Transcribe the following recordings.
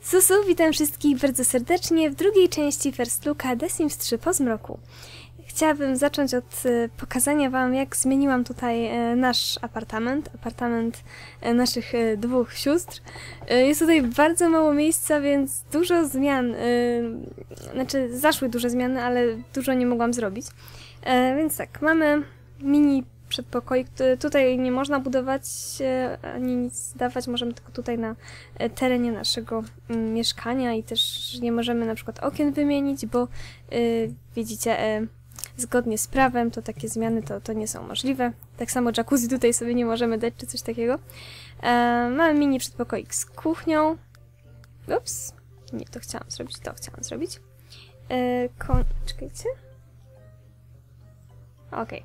Susu, witam wszystkich bardzo serdecznie w drugiej części First Looka The Sims 3 po zmroku. Chciałabym zacząć od pokazania wam, jak zmieniłam tutaj nasz apartament naszych dwóch sióstr. Jest tutaj bardzo mało miejsca, więc dużo zmian, znaczy zaszły duże zmiany, ale dużo nie mogłam zrobić. Więc tak, mamy mini przedpokoik. Tutaj nie można budować ani nic dawać, możemy tylko tutaj na terenie naszego mieszkania i też nie możemy na przykład okien wymienić, bo widzicie, zgodnie z prawem to takie zmiany to nie są możliwe. Tak samo jacuzzi tutaj sobie nie możemy dać, czy coś takiego. Mamy mini przedpokoik z kuchnią. Ups, nie, to chciałam zrobić, czekajcie. Okej.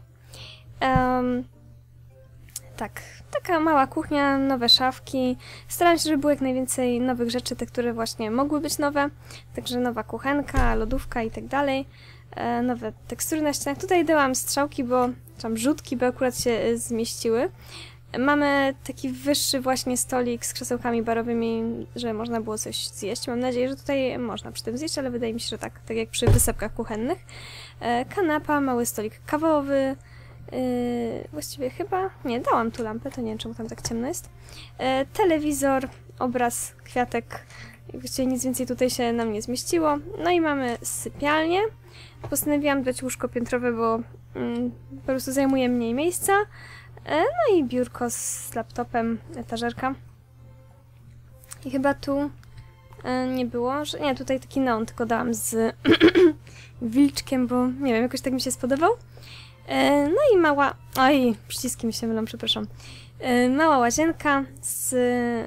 Tak, taka mała kuchnia, nowe szafki. Staram się, żeby było jak najwięcej nowych rzeczy, te, które właśnie mogły być nowe. Także nowa kuchenka, lodówka i tak dalej. Nowe tekstury na ścianach. Tutaj dałam strzałki, tam rzutki, bo akurat się zmieściły. Mamy taki wyższy właśnie stolik z krzesełkami barowymi, żeby można było coś zjeść. Mam nadzieję, że tutaj można przy tym zjeść, ale wydaje mi się, że tak jak przy wysepkach kuchennych. Kanapa, mały stolik kawowy. Właściwie chyba... Nie, dałam tu lampę, to nie wiem, czemu tam tak ciemno jest. Telewizor, obraz, kwiatek. Właściwie nic więcej tutaj się nam nie zmieściło. No i mamy sypialnię. Postanowiłam dać łóżko piętrowe, bo po prostu zajmuje mniej miejsca. No i biurko z laptopem, etażerka. I chyba tu nie było, że... Nie, tutaj taki neon tylko dałam z wilczkiem, bo nie wiem, jakoś tak mi się spodobał. No i mała... Oj, przyciski mi się mylą, przepraszam. Mała łazienka z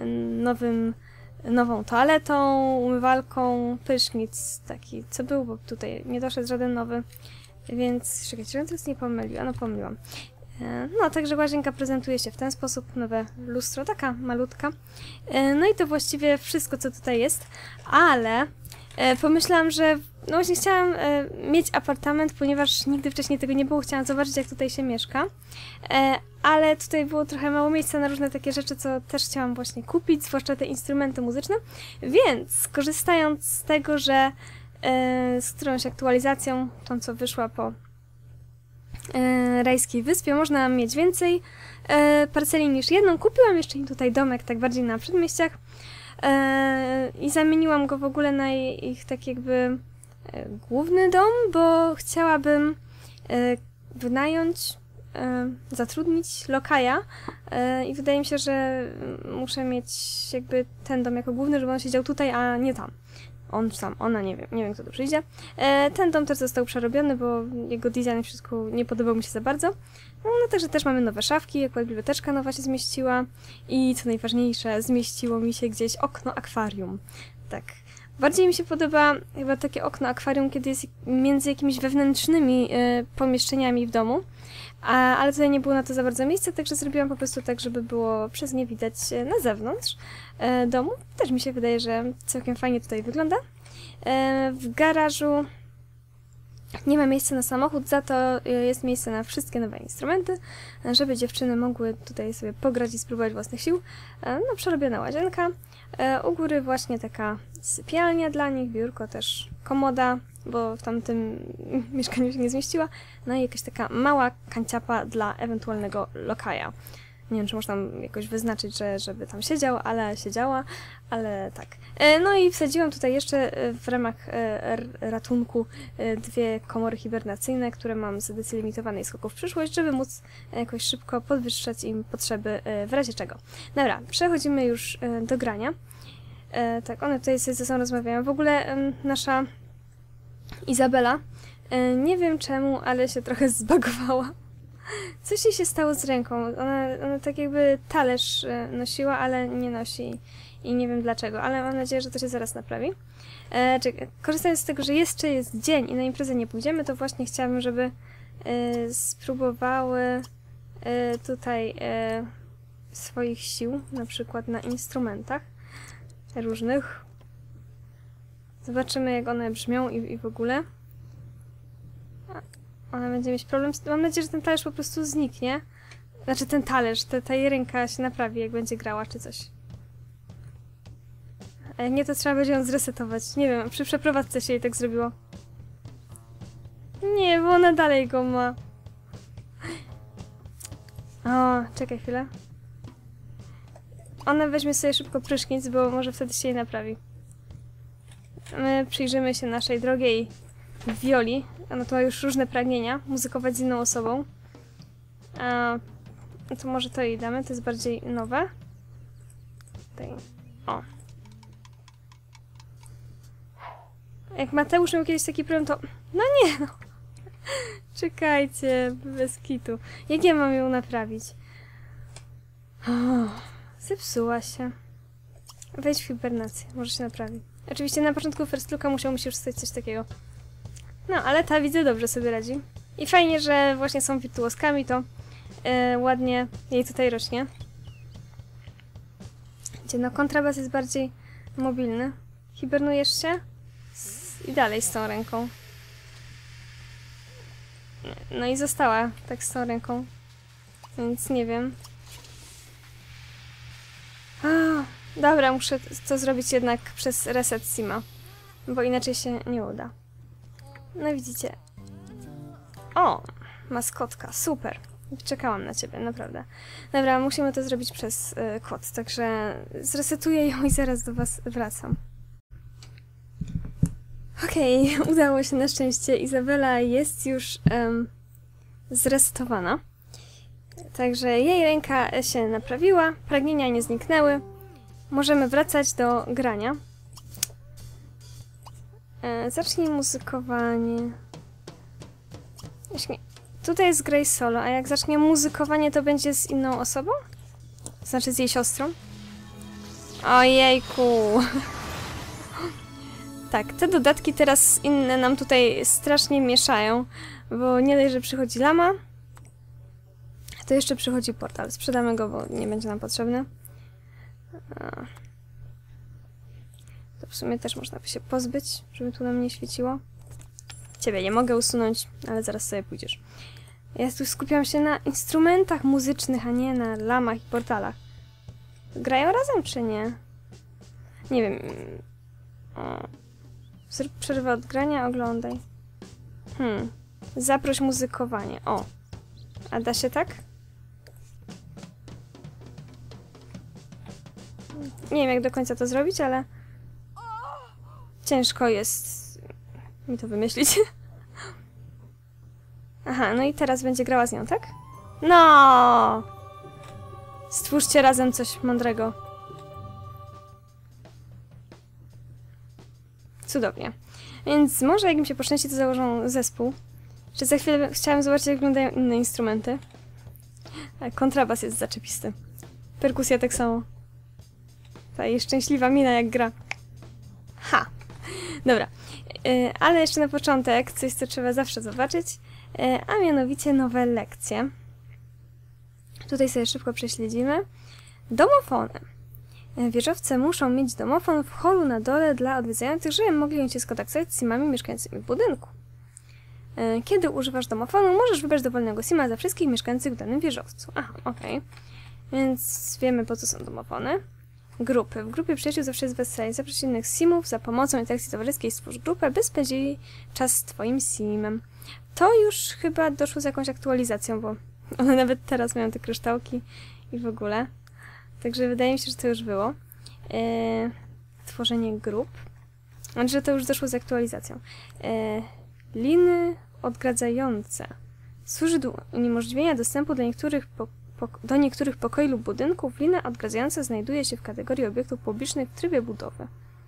nową toaletą, umywalką, prysznic taki, co był, bo tutaj nie doszedł żaden nowy. Więc, czekajcie, żebym teraz nie pomyliła, no pomyliłam. No, także łazienka prezentuje się w ten sposób, nowe lustro, taka malutka. No i to właściwie wszystko, co tutaj jest, ale pomyślałam, że no właśnie chciałam mieć apartament, ponieważ nigdy wcześniej tego nie było, chciałam zobaczyć, jak tutaj się mieszka. Ale tutaj było trochę mało miejsca na różne takie rzeczy, co też chciałam właśnie kupić, zwłaszcza te instrumenty muzyczne. Więc korzystając z tego, że z którąś aktualizacją, tą co wyszła po Rajskiej Wyspie, można mieć więcej parceli niż jedną. Kupiłam jeszcze im tutaj domek, tak bardziej na przedmieściach. I zamieniłam go w ogóle na ich tak jakby główny dom, bo chciałabym wynająć, zatrudnić lokaja i wydaje mi się, że muszę mieć jakby ten dom jako główny, żeby on siedział tutaj, a nie tam. On czy tam, ona, nie wiem kto tu przyjdzie. Ten dom też został przerobiony, bo jego design wszystko nie podobał mi się za bardzo. No także też mamy nowe szafki, akurat biblioteczka nowa się zmieściła i co najważniejsze, zmieściło mi się gdzieś okno akwarium. Tak. Bardziej mi się podoba chyba takie okno akwarium, kiedy jest między jakimiś wewnętrznymi pomieszczeniami w domu, ale tutaj nie było na to za bardzo miejsca, także zrobiłam po prostu tak, żeby było przez nie widać na zewnątrz domu. Też mi się wydaje, że całkiem fajnie tutaj wygląda. W garażu nie ma miejsca na samochód, za to jest miejsce na wszystkie nowe instrumenty, żeby dziewczyny mogły tutaj sobie pograć i spróbować własnych sił. No, przerobiona łazienka. U góry właśnie taka sypialnia dla nich, biurko też, komoda, bo w tamtym mieszkaniu się nie zmieściła. No i jakaś taka mała kanciapa dla ewentualnego lokaja. Nie wiem, czy można jakoś wyznaczyć, żeby tam siedział, ale siedziała, ale tak. No i wsadziłam tutaj jeszcze w ramach ratunku dwie komory hibernacyjne, które mam z edycji limitowanej Skoków w przyszłość, żeby móc jakoś szybko podwyższać im potrzeby w razie czego. Dobra, przechodzimy już do grania. Tak, one tutaj sobie ze sobą rozmawiają. W ogóle nasza Izabela, nie wiem czemu, ale się trochę zbagowała. Coś jej się stało z ręką. Ona tak jakby talerz nosiła, ale nie nosi i nie wiem dlaczego, ale mam nadzieję, że to się zaraz naprawi. Korzystając z tego, że jeszcze jest dzień i na imprezę nie pójdziemy, to właśnie chciałabym, żeby spróbowały tutaj swoich sił, na przykład na instrumentach różnych. Zobaczymy, jak one brzmią i w ogóle. Ona będzie mieć problem. Mam nadzieję, że ten talerz po prostu zniknie. Znaczy ten talerz, ta jej ręka się naprawi, jak będzie grała czy coś. A jak nie, to trzeba będzie ją zresetować. Nie wiem, przy przeprowadzce się jej tak zrobiło. Nie, bo ona dalej go ma. O, czekaj chwilę. Ona weźmie sobie szybko prysznic, bo może wtedy się jej naprawi. My przyjrzymy się naszej drogiej Violi. Ona tu ma już różne pragnienia. Muzykować z inną osobą. No to może to jej damy. To jest bardziej nowe. Tutaj. O. Jak Mateusz miał kiedyś taki problem, to... No nie, no. Czekajcie, bez kitu. Jak ja mam ją naprawić? O, zepsuła się. Wejdź w hibernację, może się naprawi. Oczywiście na początku First Looka musiał mi się już stać coś takiego. No, ale ta widzę dobrze sobie radzi. I fajnie, że właśnie są wirtuoskami, to ładnie jej tutaj rośnie. Gdzie no, kontrabas jest bardziej mobilny. Hibernujesz się? I dalej z tą ręką. No i została tak z tą ręką. Więc nie wiem. Dobra, muszę to zrobić jednak przez reset Sima. Bo inaczej się nie uda. No widzicie. O! Maskotka, super. Czekałam na ciebie, naprawdę. Dobra, musimy to zrobić przez kod, także zresetuję ją i zaraz do was wracam. Okej, udało się na szczęście. Izabela jest już zresetowana. Także jej ręka się naprawiła, pragnienia nie zniknęły. Możemy wracać do grania. Zacznij muzykowanie. Właśnie, tutaj jest graj solo, a jak zacznie muzykowanie, to będzie z inną osobą? Znaczy z jej siostrą? Ojejku! Tak, te dodatki teraz inne nam tutaj strasznie mieszają, bo nie dość, że przychodzi lama, to jeszcze przychodzi portal. Sprzedamy go, bo nie będzie nam potrzebny. To w sumie też można by się pozbyć, żeby tu nam nie świeciło. Ciebie nie mogę usunąć, ale zaraz sobie pójdziesz. Ja tu skupiam się na instrumentach muzycznych, a nie na lamach i portalach. Grają razem, czy nie? Nie wiem. Zrób przerwę od grania, oglądaj. Zaproś muzykowanie. O. A da się tak? Nie wiem, jak do końca to zrobić, ale ciężko jest mi to wymyślić. Aha, no i teraz będzie grała z nią, tak? No! Stwórzcie razem coś mądrego. Cudownie. Więc może jak im się poszczęści, to założą zespół. Czy za chwilę chciałam zobaczyć, jak wyglądają inne instrumenty. Kontrabas jest zaczepisty. Perkusja tak samo. Ta jej szczęśliwa mina, jak gra. Ha! Dobra. Ale jeszcze na początek coś, co trzeba zawsze zobaczyć, a mianowicie nowe lekcje. Tutaj sobie szybko prześledzimy. Domofony. Wieżowce muszą mieć domofon w holu na dole dla odwiedzających, żeby mogli się skontaktować z simami mieszkającymi w budynku. Kiedy używasz domofonu, możesz wybrać dowolnego sima za wszystkich mieszkających w danym wieżowcu. Aha, okej. Więc wiemy, po co są domofony. Grupy. W grupie przyjaciół zawsze jest weselej. Zaproś innych simów za pomocą interakcji towarzyskiej, stwórz grupę, by spędzili czas z twoim simem. To już chyba doszło z jakąś aktualizacją, bo one nawet teraz mają te kryształki i w ogóle. Także wydaje mi się, że to już było. Tworzenie grup. Znaczy, że to już doszło z aktualizacją. Liny odgradzające. Służy do uniemożliwienia dostępu do niektórych pokoi lub budynków. Lina odgradzająca znajduje się w kategorii obiektów publicznych w trybie budowy.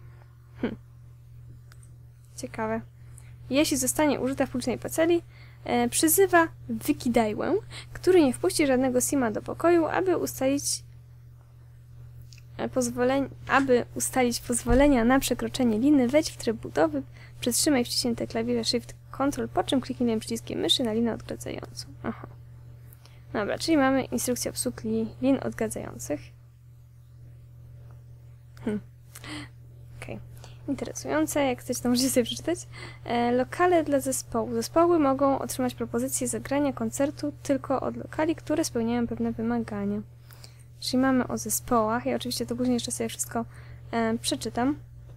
Ciekawe. Jeśli zostanie użyta w publicznej parceli, przyzywa wykidajłę, który nie wpuści żadnego sima do pokoju, aby ustalić pozwolenia na przekroczenie liny. Wejdź w tryb budowy, przytrzymaj wciśnięte klawisze Shift Ctrl, po czym kliknij lewym przyciskiem myszy na linę odgradzającą. Aha. Dobra, czyli mamy instrukcję obsługi lin odgradzających. Okej. Interesujące, jak chcecie, to możecie sobie przeczytać. Lokale dla zespołu. Zespoły mogą otrzymać propozycję zagrania koncertu tylko od lokali, które spełniają pewne wymagania. Czyli mamy o zespołach i oczywiście to później jeszcze sobie wszystko przeczytam.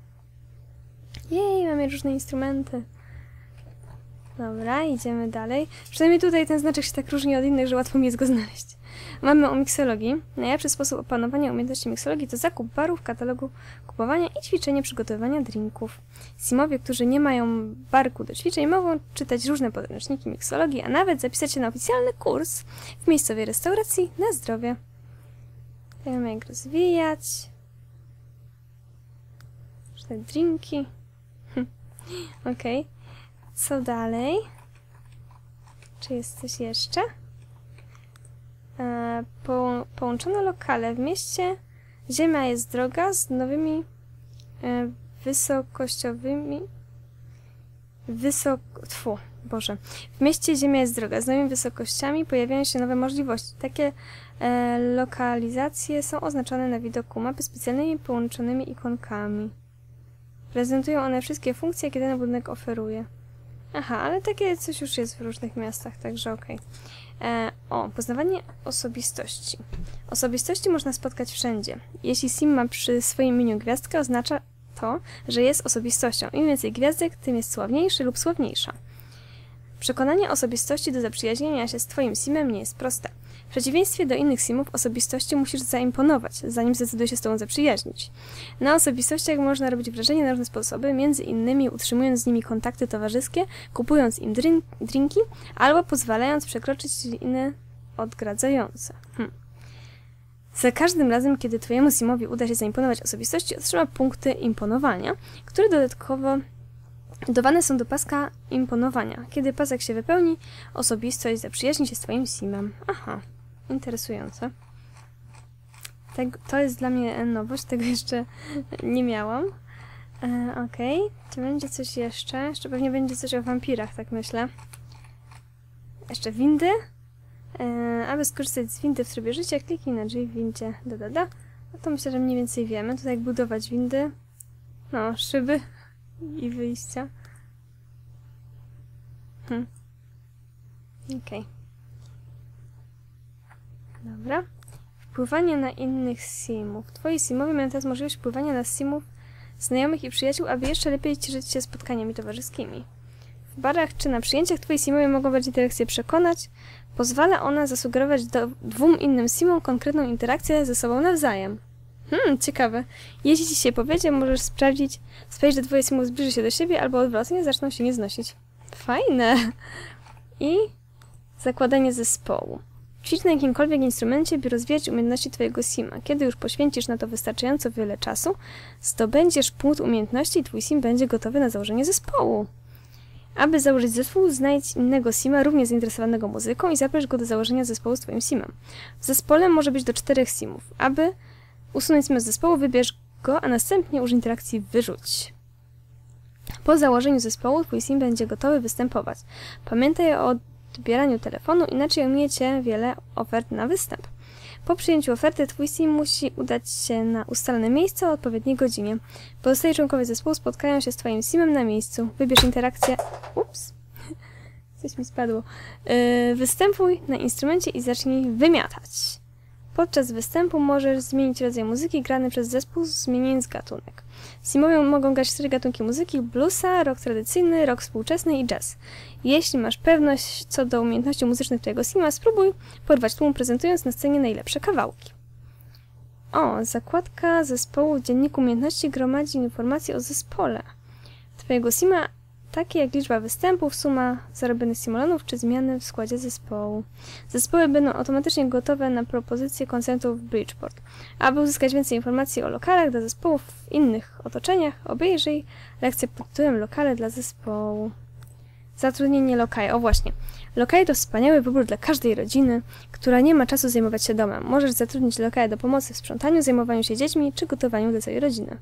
Jej, mamy różne instrumenty. Dobra, idziemy dalej. Przynajmniej tutaj ten znaczek się tak różni od innych, że łatwo mi jest go znaleźć. Mamy o miksologii. Najlepszy sposób opanowania umiejętności miksologii to zakup barów, katalogu kupowania i ćwiczenie przygotowywania drinków. Simowie, którzy nie mają barku do ćwiczeń, mogą czytać różne podręczniki miksologii, a nawet zapisać się na oficjalny kurs w miejscowej restauracji na zdrowie. Wiemy, jak rozwijać. Te drinki. Okej. Co dalej? Czy jest coś jeszcze? Połączone lokale. W mieście ziemia jest droga z nowymi wysokościowymi... Boże. W mieście ziemia jest droga. Z nowymi wysokościami pojawiają się nowe możliwości. Takie lokalizacje są oznaczone na widoku mapy specjalnymi połączonymi ikonkami. Prezentują one wszystkie funkcje, jakie ten budynek oferuje. Aha, ale takie coś już jest w różnych miastach, także okej. Poznawanie osobistości. Osobistości można spotkać wszędzie. Jeśli sim ma przy swoim imieniu gwiazdkę, oznacza to, że jest osobistością. Im więcej gwiazdek, tym jest sławniejszy lub sławniejsza. Przekonanie osobistości do zaprzyjaźnienia się z twoim simem nie jest proste. W przeciwieństwie do innych simów, osobistości musisz zaimponować, zanim zdecyduje się z tobą zaprzyjaźnić. Na osobistościach można robić wrażenie na różne sposoby, między innymi utrzymując z nimi kontakty towarzyskie, kupując im drinki, albo pozwalając przekroczyć liny odgradzające. Za każdym razem, kiedy twojemu simowi uda się zaimponować osobistości, otrzyma punkty imponowania, które dodatkowo dodawane są do paska imponowania. Kiedy pasek się wypełni, osobistość zaprzyjaźni się z twoim simem. Aha, interesujące. To jest dla mnie nowość, tego jeszcze nie miałam. Okej, czy będzie coś jeszcze? Jeszcze pewnie będzie coś o wampirach, tak myślę. Jeszcze windy. Aby skorzystać z windy w trybie życia, kliknij na drzwi w windzie. No to myślę, że mniej więcej wiemy. Tutaj jak budować windy. No, szyby i wyjścia. Okej. Dobra. Wpływanie na innych simów. Twoi simowie mają teraz możliwość wpływania na simów znajomych i przyjaciół, aby jeszcze lepiej cieszyć się spotkaniami towarzyskimi. W barach czy na przyjęciach twoi simowie mogą brać interakcję przekonać. Pozwala ona zasugerować dwóm innym simom konkretną interakcję ze sobą nawzajem. Ciekawe. Jeśli ci się powiedzie, możesz sprawdzić, że twoje simo zbliży się do siebie, albo odwrotnie, zaczną się nie znosić. Fajne! I zakładanie zespołu. Ćwicz na jakimkolwiek instrumencie, by rozwijać umiejętności twojego sima. Kiedy już poświęcisz na to wystarczająco wiele czasu, zdobędziesz punkt umiejętności i twój sim będzie gotowy na założenie zespołu. Aby założyć zespół, znajdź innego sima równie zainteresowanego muzyką i zaproś go do założenia zespołu z twoim simem. W zespole może być do 4 simów. Aby usunąć sima z zespołu, wybierz go, a następnie użyj interakcji wyrzuć. Po założeniu zespołu twój sim będzie gotowy występować. Pamiętaj o odbieraniu telefonu, inaczej ominiecie wiele ofert na występ. Po przyjęciu oferty twój sim musi udać się na ustalone miejsce o odpowiedniej godzinie. Pozostali członkowie zespołu spotkają się z twoim simem na miejscu. Wybierz interakcję... Ups! Coś mi spadło. Występuj na instrumencie i zacznij wymiatać. Podczas występu możesz zmienić rodzaj muzyki grany przez zespół, zmieniając gatunek. Simowie mogą grać 4 gatunki muzyki: bluesa, rock tradycyjny, rock współczesny i jazz. Jeśli masz pewność co do umiejętności muzycznych twojego sima, spróbuj porwać tłum, prezentując na scenie najlepsze kawałki. Zakładka zespołu w dzienniku umiejętności gromadzi informacje o zespole twojego sima, takie jak liczba występów, suma zarobionych simoleonów czy zmiany w składzie zespołu. Zespoły będą automatycznie gotowe na propozycje koncertów w Bridgeport. Aby uzyskać więcej informacji o lokalach dla zespołów w innych otoczeniach, obejrzyj lekcję pod tytułem Lokale dla zespołu. Zatrudnienie lokaja. Właśnie. Lokaje to wspaniały wybór dla każdej rodziny, która nie ma czasu zajmować się domem. Możesz zatrudnić lokaja do pomocy w sprzątaniu, zajmowaniu się dziećmi czy gotowaniu dla całej rodziny.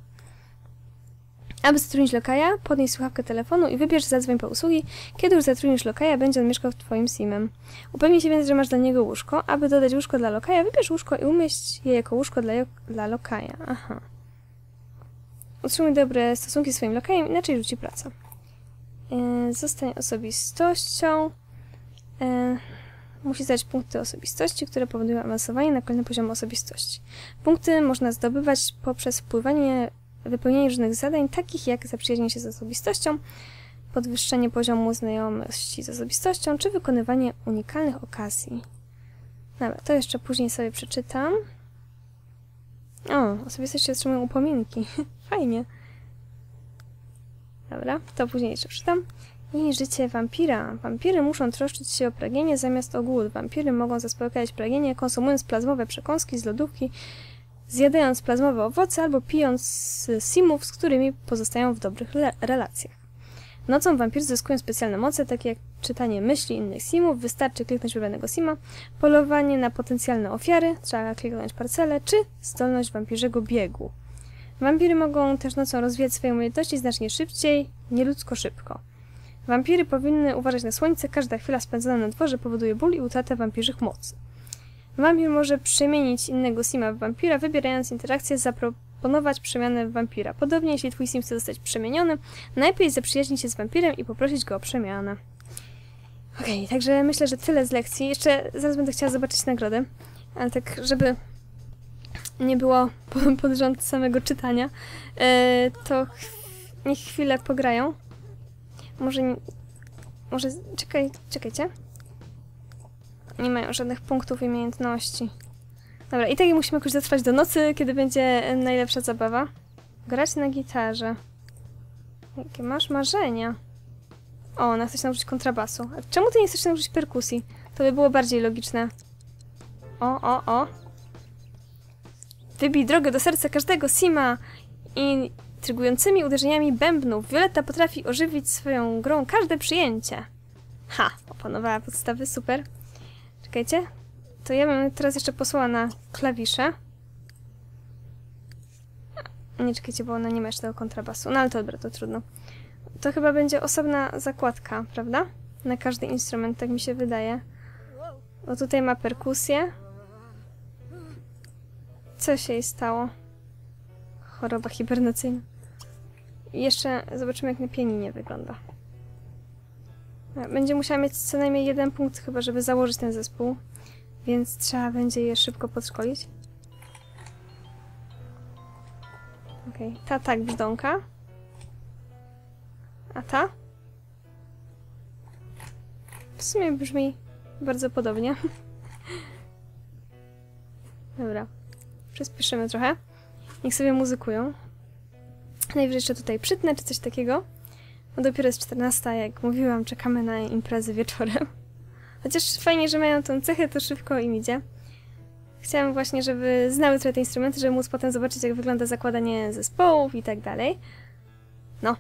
Aby zatrudnić lokaja, podnieś słuchawkę telefonu i wybierz zadzwoń po usługi. Kiedy już zatrudnisz lokaja, będzie on mieszkał w twoim simem. Upewnij się więc, że masz dla niego łóżko. Aby dodać łóżko dla lokaja, wybierz łóżko i umieść je jako łóżko dla lokaja. Aha. Utrzymuj dobre stosunki z swoim lokajem, inaczej rzuci pracę. Zostań osobistością. Musi zdać punkty osobistości, które powodują awansowanie na kolejny poziom osobistości. Punkty można zdobywać poprzez wpływanie wypełnienie różnych zadań, takich jak zaprzyjaźnienie się z osobistością, podwyższenie poziomu znajomości z osobistością, czy wykonywanie unikalnych okazji. Dobra, to jeszcze później sobie przeczytam. O, osobistości otrzymują upominki. Fajnie. Dobra, to później jeszcze przeczytam. I życie wampira. Wampiry muszą troszczyć się o pragnienie zamiast o głód. Wampiry mogą zaspokajać pragnienie, konsumując plazmowe przekąski z lodówki, zjadając plazmowe owoce albo pijąc simów, z którymi pozostają w dobrych relacjach. Nocą wampir zyskują specjalne moce, takie jak czytanie myśli innych simów, wystarczy kliknąć wybranego sima, polowanie na potencjalne ofiary, trzeba kliknąć parcelę, czy zdolność wampirzego biegu. Wampiry mogą też nocą rozwijać swoje umiejętności znacznie szybciej, nieludzko szybko. Wampiry powinny uważać na słońce, każda chwila spędzona na dworze powoduje ból i utratę wampirzych mocy. Wampir może przemienić innego sima w wampira, wybierając interakcję zaproponować przemianę w wampira. Podobnie, jeśli twój sim chce zostać przemieniony, najpierw zaprzyjaźnić się z wampirem i poprosić go o przemianę. Okej, także myślę, że tyle z lekcji. Jeszcze zaraz będę chciała zobaczyć nagrody, ale tak, żeby nie było pod rząd samego czytania, to niech chwilę pograją. Może czekajcie. Nie mają żadnych punktów i umiejętności. Dobra, i tak musimy jakoś dotrwać do nocy, kiedy będzie najlepsza zabawa. Grać na gitarze. Jakie masz marzenia? O, ona chce się nauczyć kontrabasu. A czemu ty nie chcesz się nauczyć perkusji? To by było bardziej logiczne. O. Wybij drogę do serca każdego sima intrygującymi uderzeniami bębnów. Violetta potrafi ożywić swoją grą każde przyjęcie. Ha! Opanowała podstawy, super. Czekajcie. To ja bym teraz jeszcze posłała na klawisze. Nie, czekajcie, bo ona nie ma jeszcze tego kontrabasu. No ale to dobra, to trudno. To chyba będzie osobna zakładka, prawda? Na każdy instrument, tak mi się wydaje. Bo tutaj ma perkusję. Co się jej stało? Choroba hibernacyjna. I jeszcze zobaczymy, jak na pianinie wygląda. Będzie musiała mieć co najmniej 1 punkt, chyba żeby założyć ten zespół. Więc trzeba będzie je szybko podszkolić. Okej, ta tak brzdąka. A ta? W sumie brzmi bardzo podobnie. Dobra. Przyspieszymy trochę. Niech sobie muzykują. Najwyżej jeszcze tutaj przytnę, czy coś takiego. No dopiero jest 14, jak mówiłam, czekamy na imprezy wieczorem. Chociaż fajnie, że mają tą cechę, to szybko im idzie. Chciałam właśnie, żeby znały trochę te instrumenty, żeby móc potem zobaczyć, jak wygląda zakładanie zespołów i tak dalej. No.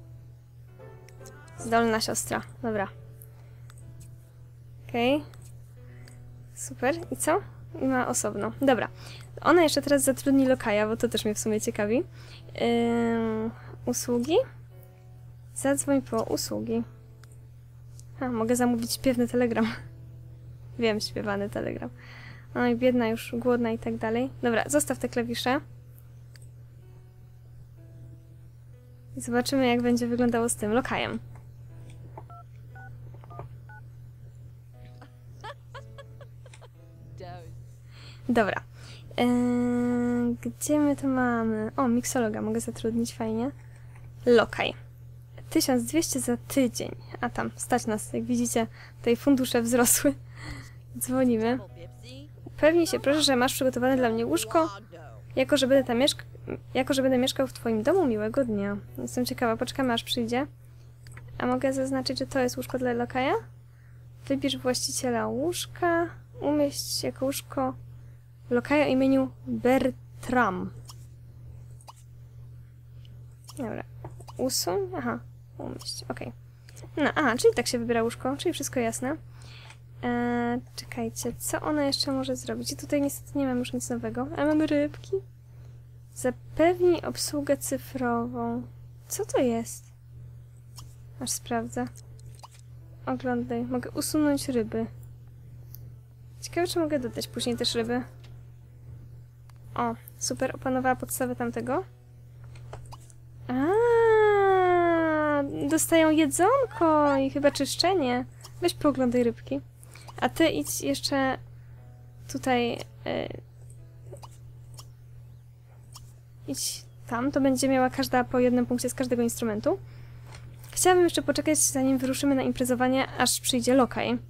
Zdolna siostra. Dobra. Okej. Super. I co? I ma osobno. Dobra. Ona jeszcze teraz zatrudni lokaja, bo to też mnie w sumie ciekawi. Usługi? Zadzwoń po usługi. A, mogę zamówić śpiewny telegram. Wiem, śpiewany telegram. Oj, biedna, już głodna i tak dalej. Dobra, zostaw te klawisze. I zobaczymy, jak będzie wyglądało z tym lokajem. Dobra. Gdzie my to mamy? O, miksologa mogę zatrudnić, fajnie. Lokaj. 1200 za tydzień. A tam, stać nas, jak widzicie, tutaj fundusze wzrosły. Dzwonimy. Pewnie się proszę, że masz przygotowane dla mnie łóżko. Jako, że będę mieszkał w twoim domu, miłego dnia. Jestem ciekawa, poczekamy aż przyjdzie. A mogę zaznaczyć, że to jest łóżko dla lokaja? Wybierz właściciela łóżka. Umieść jako łóżko lokaja o imieniu Bertram. Dobra. Usuń? Aha. Umieść. Okej. No, aha, czyli tak się wybiera łóżko, czyli wszystko jasne. Czekajcie, co ona jeszcze może zrobić? I tutaj niestety nie mam już nic nowego, ale mamy rybki. Zapewnij obsługę cyfrową. Co to jest? Aż sprawdzę. Oglądaj. Mogę usunąć ryby. Ciekawe, czy mogę dodać później też ryby. O, super, opanowała podstawę tamtego. Dostają jedzonko i chyba czyszczenie. Weź pooglądaj rybki. A ty idź jeszcze tutaj... idź tam, to będzie miała każda po jednym punkcie z każdego instrumentu. Chciałabym jeszcze poczekać, zanim wyruszymy na imprezowanie, aż przyjdzie lokaj.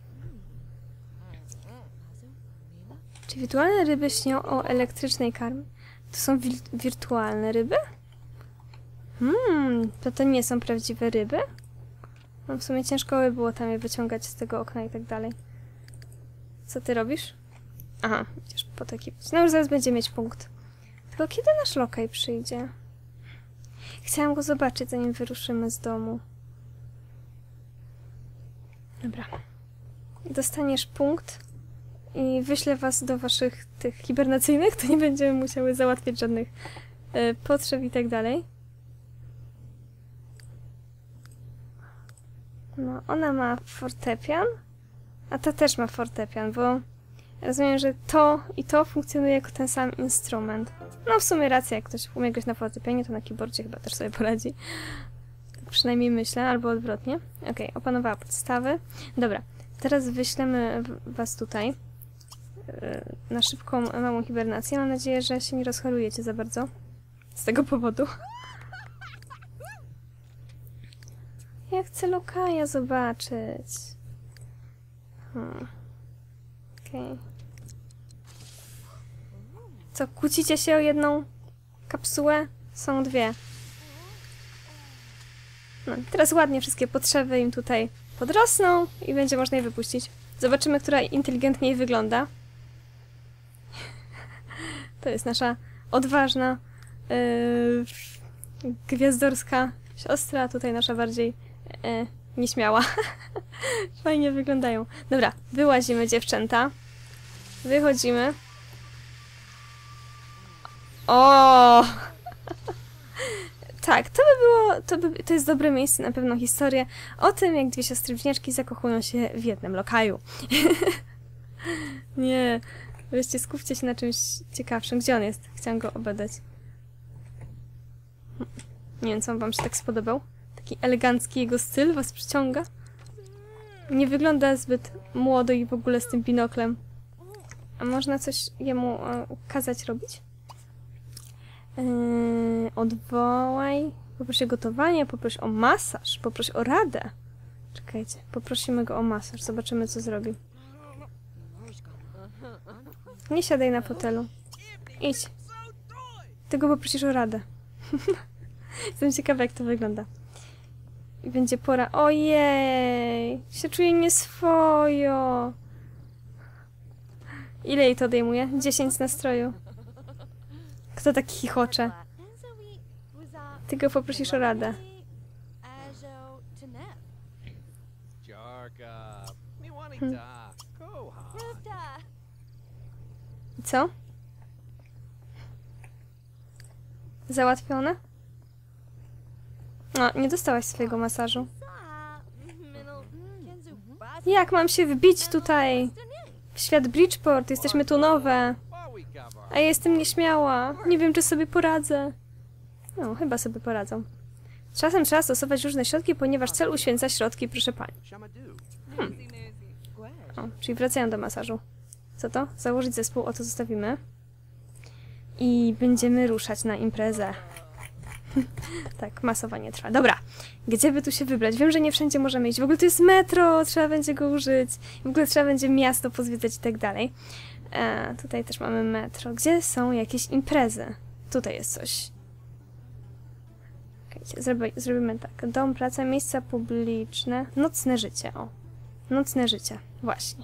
Czy wirtualne ryby śnią o elektrycznej karmie? To są wirtualne ryby? To nie są prawdziwe ryby? No w sumie ciężko by było tam je wyciągać z tego okna i tak dalej. Co ty robisz? Aha, idziesz po taki... No już zaraz będzie mieć punkt. Tylko kiedy nasz lokaj przyjdzie? Chciałam go zobaczyć, zanim wyruszymy z domu. Dobra. Dostaniesz punkt i wyślę was do waszych tych hibernacyjnych, to nie będziemy musiały załatwiać żadnych potrzeb i tak dalej. No, ona ma fortepian, a ta też ma fortepian, bo rozumiem, że to i to funkcjonuje jako ten sam instrument. No w sumie racja, jak ktoś umie grać na fortepianie, to na keyboardzie chyba też sobie poradzi. Tak przynajmniej myślę, albo odwrotnie. Okej, opanowała podstawy. Dobra, teraz wyślemy was tutaj na szybką, małą hibernację. Mam nadzieję, że się nie rozchorujecie za bardzo z tego powodu. Ja chcę lokaja zobaczyć. Okej. Co, kłócicie się o jedną kapsułę? Są dwie. No, teraz ładnie wszystkie potrzeby im tutaj podrosną i będzie można je wypuścić. Zobaczymy, która inteligentniej wygląda. To jest nasza odważna, gwiazdorska siostra, a tutaj nasza bardziej nieśmiała. Fajnie wyglądają. Dobra, wyłazimy, dziewczęta. Wychodzimy. O! Tak, to by było, to jest dobre miejsce na pewną historię o tym, jak dwie siostry bliźniaczki zakochują się w jednym lokaju. Nie, wreszcie skupcie się na czymś ciekawszym. Gdzie on jest? Chciałam go obadać. Nie wiem, co wam się tak spodobał. Taki elegancki jego styl was przyciąga. Nie wygląda zbyt młodo i w ogóle z tym binoklem. A można coś jemu kazać robić? Odwołaj. Poproś o gotowanie, poproś o masaż, poproś o radę. Czekajcie, poprosimy go o masaż. Zobaczymy, co zrobi. Nie siadaj na fotelu. Idź. Ty go poprosisz o radę. Jestem ciekawa, jak to wygląda. I będzie pora... Ojej! Się czuję nieswojo. Ile jej to odejmuje? 10 z nastroju. Kto tak chichocze? Ty go poprosisz o radę. I co? Załatwione? O, nie dostałaś swojego masażu. Jak mam się wbić tutaj? W świat Bridgeport, jesteśmy tu nowe. A ja jestem nieśmiała. Nie wiem, czy sobie poradzę. No, chyba sobie poradzą. Czasem trzeba stosować różne środki, ponieważ cel uświęca środki, proszę pani. O, czyli wracają do masażu. Co to? Założyć zespół, oto zostawimy. I będziemy ruszać na imprezę. Tak, masowanie trwa. Dobra, gdzie by tu się wybrać? Wiem, że nie wszędzie możemy iść. W ogóle to jest metro, trzeba będzie go użyć. W ogóle trzeba będzie miasto pozwiedzać i tak dalej. Tutaj też mamy metro. Gdzie są jakieś imprezy? Tutaj jest coś. Okay, zrobimy tak. Dom, praca, miejsca publiczne. Nocne życie, o. Nocne życie, właśnie.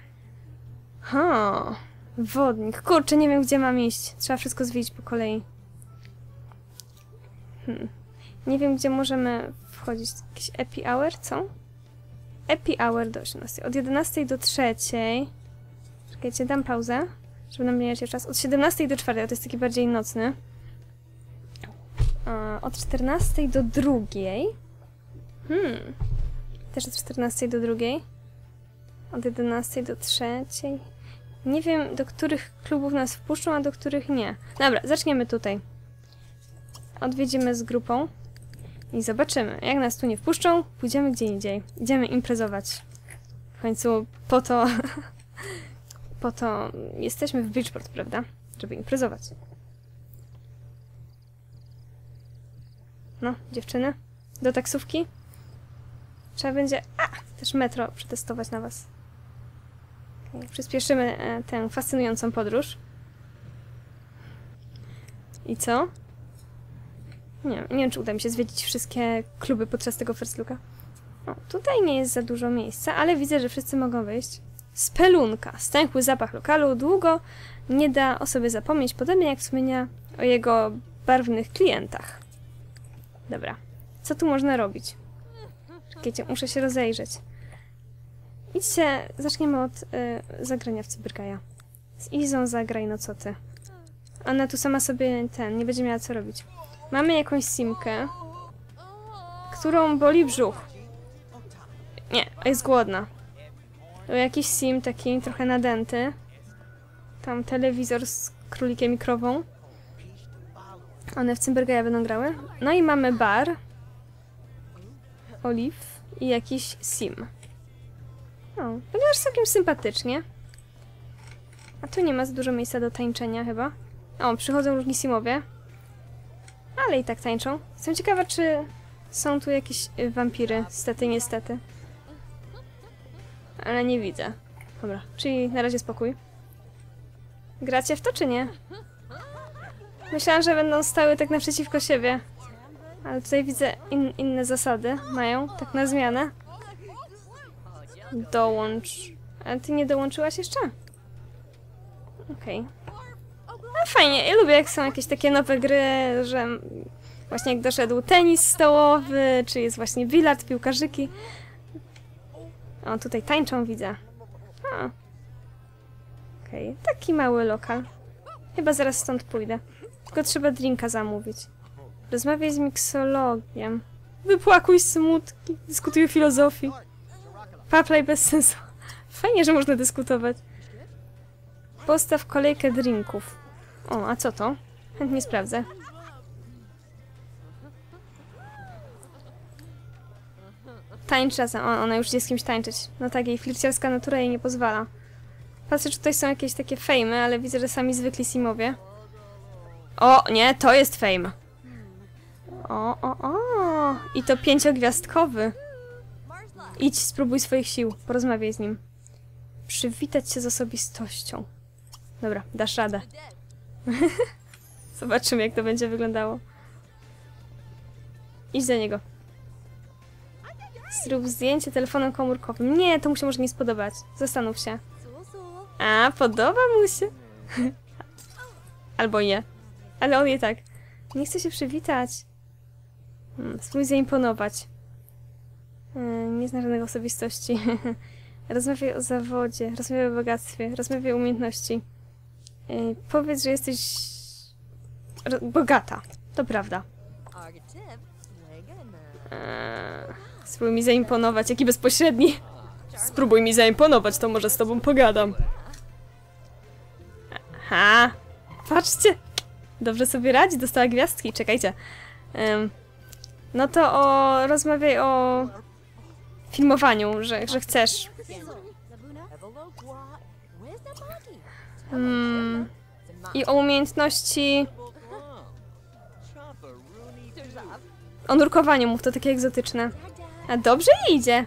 Wodnik. Kurczę, nie wiem, gdzie mam iść. Trzeba wszystko zwiedzić po kolei. Nie wiem, gdzie możemy wchodzić. Jakiś happy hour, co? Happy hour do 18. Od 11 do 3. Czekajcie, dam pauzę, żeby nam mijać czas. Od 17 do 4, to jest taki bardziej nocny. Od 14 do 2. Też od 14 do 2. Od 11 do 3. Nie wiem, do których klubów nas wpuszczą, a do których nie. Dobra, zaczniemy tutaj. Odwiedzimy z grupą i zobaczymy. Jak nas tu nie wpuszczą, pójdziemy gdzie indziej. Idziemy imprezować. W końcu po to... po to jesteśmy w Bridgeport, prawda? Żeby imprezować. No, dziewczyny. Do taksówki. Trzeba będzie... też metro przetestować na was. Okay, przyspieszymy tę fascynującą podróż. I co? Nie wiem, czy uda mi się zwiedzić wszystkie kluby podczas tego first looka. O, tutaj nie jest za dużo miejsca, ale widzę, że wszyscy mogą wyjść. Spelunka. Stęchły zapach lokalu długo nie da o sobie zapomnieć, podobnie jak wspomnienia o jego barwnych klientach. Dobra. Co tu można robić? Czekajcie, muszę się rozejrzeć. Idźcie, zaczniemy od zagrania w Cybergaja. Z Izą zagraj, no co ty. Ona tu sama sobie nie będzie miała co robić. Mamy jakąś simkę, którą boli brzuch. Nie, jest głodna. To jakiś sim taki trochę nadęty. Tam telewizor z królikiem i krową. One w Cybergaja będą grały. No i mamy bar. Olive i jakiś sim. O, wyglądasz całkiem sympatycznie. A tu nie ma za dużo miejsca do tańczenia chyba. O, przychodzą różni simowie. Ale i tak tańczą. Jestem ciekawa, czy są tu jakieś wampiry. Stety, niestety. Ale nie widzę. Dobra, czyli na razie spokój. Gracie w to, czy nie? Myślałam, że będą stały tak naprzeciwko siebie. Ale tutaj widzę inne zasady. Mają, tak na zmianę. Dołącz. A ty nie dołączyłaś jeszcze? Okej. No fajnie, ja lubię jak są jakieś takie nowe gry, że właśnie jak doszedł tenis stołowy, czy jest właśnie bilard, piłkarzyki. O, tutaj tańczą, widzę. Okej, taki mały lokal. Chyba zaraz stąd pójdę. Tylko trzeba drinka zamówić. Rozmawiaj z miksologiem. Wypłakuj smutki. Dyskutuj o filozofii. Paplaj bez sensu. Fajnie, że można dyskutować. Postaw kolejkę drinków. O, a co to? Chętnie sprawdzę. Tańcz razem. O, ona już idzie z kimś tańczyć. No tak, jej flirciarska natura jej nie pozwala. Patrzę, czy tutaj są jakieś takie fejmy, ale widzę, że sami zwykli simowie. O, nie, to jest fame. O. I to 5-gwiazdkowy. Idź, spróbuj swoich sił. Porozmawiaj z nim. Przywitać się z osobistością. Dobra, dasz radę. Zobaczymy, jak to będzie wyglądało. Idź do niego. Zrób zdjęcie telefonem komórkowym. Nie, to mu się może nie spodobać. Zastanów się. A, podoba mu się. Albo nie. Ale on je tak. Nie chce się przywitać. Spróbuj zaimponować. Nie zna żadnych osobistości. Rozmawiaj o zawodzie, rozmawiaj o bogactwie, rozmawiaj o umiejętności. Powiedz, że jesteś bogata. To prawda. Spróbuj mi zaimponować, jaki bezpośredni. Spróbuj mi zaimponować, to może z tobą pogadam. Aha. Patrzcie. Dobrze sobie radzi, dostała gwiazdki. Czekajcie. No to rozmawiaj o filmowaniu, że chcesz. I o umiejętności... O nurkowaniu mów, to takie egzotyczne. A dobrze idzie.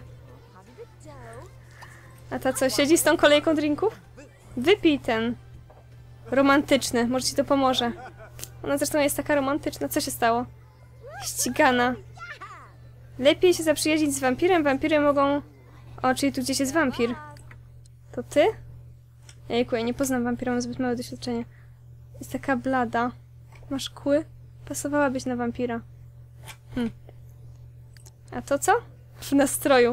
A ta co, siedzi z tą kolejką drinków? Wypij ten. Romantyczny, może ci to pomoże. Ona zresztą jest taka romantyczna. Co się stało? Ścigana. Lepiej się zaprzyjaźnić z wampirem. Wampiry mogą... O, czyli tu gdzieś jest wampir. To ty? Jejku, ja nie poznam wampira, mam zbyt małe doświadczenie. Jest taka blada. Masz kły? Pasowałabyś na wampira. A to co? W nastroju.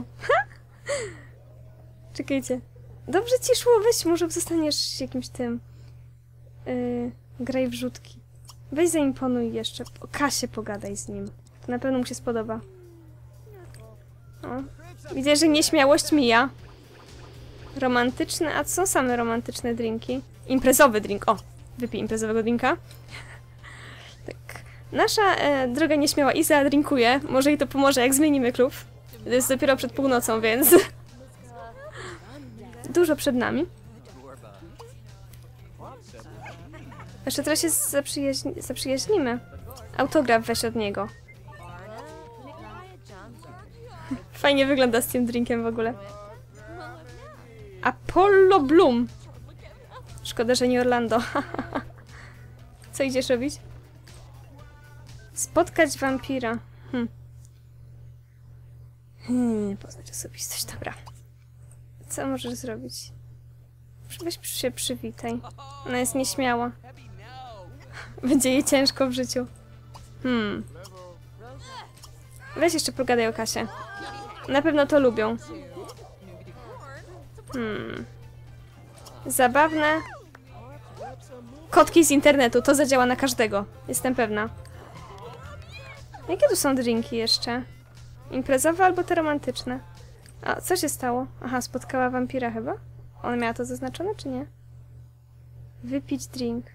Czekajcie. Dobrze ci szło, weź, może zostaniesz jakimś tym... graj w rzutki. Weź zaimponuj jeszcze. O Kasie pogadaj z nim. To na pewno mu się spodoba. O. Widzę, że nieśmiałość mija. Romantyczne, a co są same romantyczne drinki? Imprezowy drink, o! Wypij imprezowego drinka. Tak. Nasza droga nieśmiała Iza drinkuje. Może jej to pomoże, jak zmienimy klub. To jest dopiero przed północą, więc... Dużo przed nami. Jeszcze teraz się zaprzyjaźnimy. Autograf weź od niego. Fajnie wygląda z tym drinkiem w ogóle. Apollo Bloom. Szkoda, że nie Orlando. Co idziesz robić? Spotkać wampira. Poznać osobistość, dobra. Co możesz zrobić? Weź się przywitaj. Ona jest nieśmiała. Będzie jej ciężko w życiu. Weź jeszcze pogadaj o Kasie. Na pewno to lubią. Zabawne. Kotki z internetu. To zadziała na każdego. Jestem pewna. Jakie tu są drinki jeszcze? Imprezowe albo te romantyczne? A, co się stało? Aha, spotkała wampira chyba? Ona miała to zaznaczone, czy nie? Wypić drink.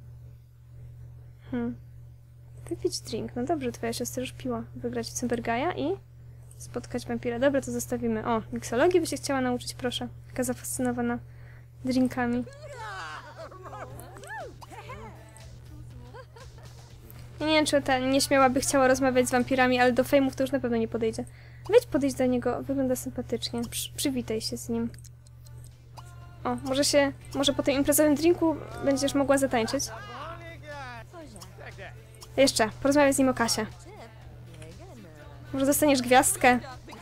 Wypić drink. No dobrze, twoja siostra już piła. Wygrać w Cymbergaja i spotkać wampira. Dobra, to zostawimy. O, miksologii by się chciała nauczyć, proszę. Taka zafascynowana drinkami. Ja nie wiem, czy ta nieśmiała by chciała rozmawiać z wampirami, ale do fejmów to już na pewno nie podejdzie. Wejdź podejść do niego, wygląda sympatycznie. Przywitaj się z nim. O, może po tym imprezowym drinku będziesz mogła zatańczyć. Jeszcze, porozmawiaj z nim o Kasie. Może dostaniesz gwiazdkę?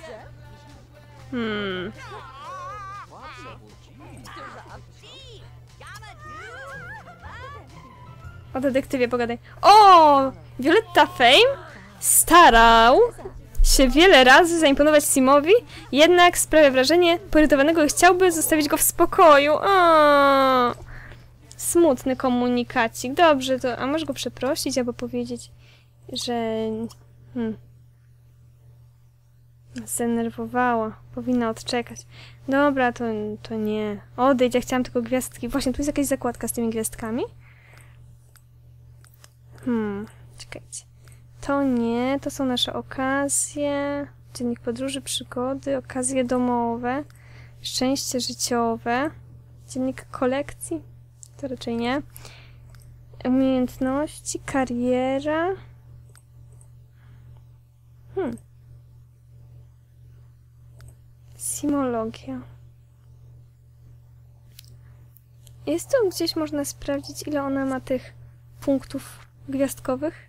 O detektywie pogadaj. O! Violetta Fame starał się wiele razy zaimponować Simowi, jednak sprawia wrażenie poirytowanego i chciałby zostawić go w spokoju. O! Smutny komunikacik. Dobrze, to a możesz go przeprosić albo powiedzieć, że... Zdenerwowała. Powinna odczekać. Dobra, to nie. Odejdź, ja chciałam tylko gwiazdki. Właśnie, tu jest jakaś zakładka z tymi gwiazdkami. Czekajcie. To nie, to są nasze okazje. Dziennik podróży, przygody, okazje domowe, szczęście życiowe, dziennik kolekcji. To raczej nie. Umiejętności, kariera. Simologia. Jest tu gdzieś można sprawdzić, ile ona ma tych punktów gwiazdkowych?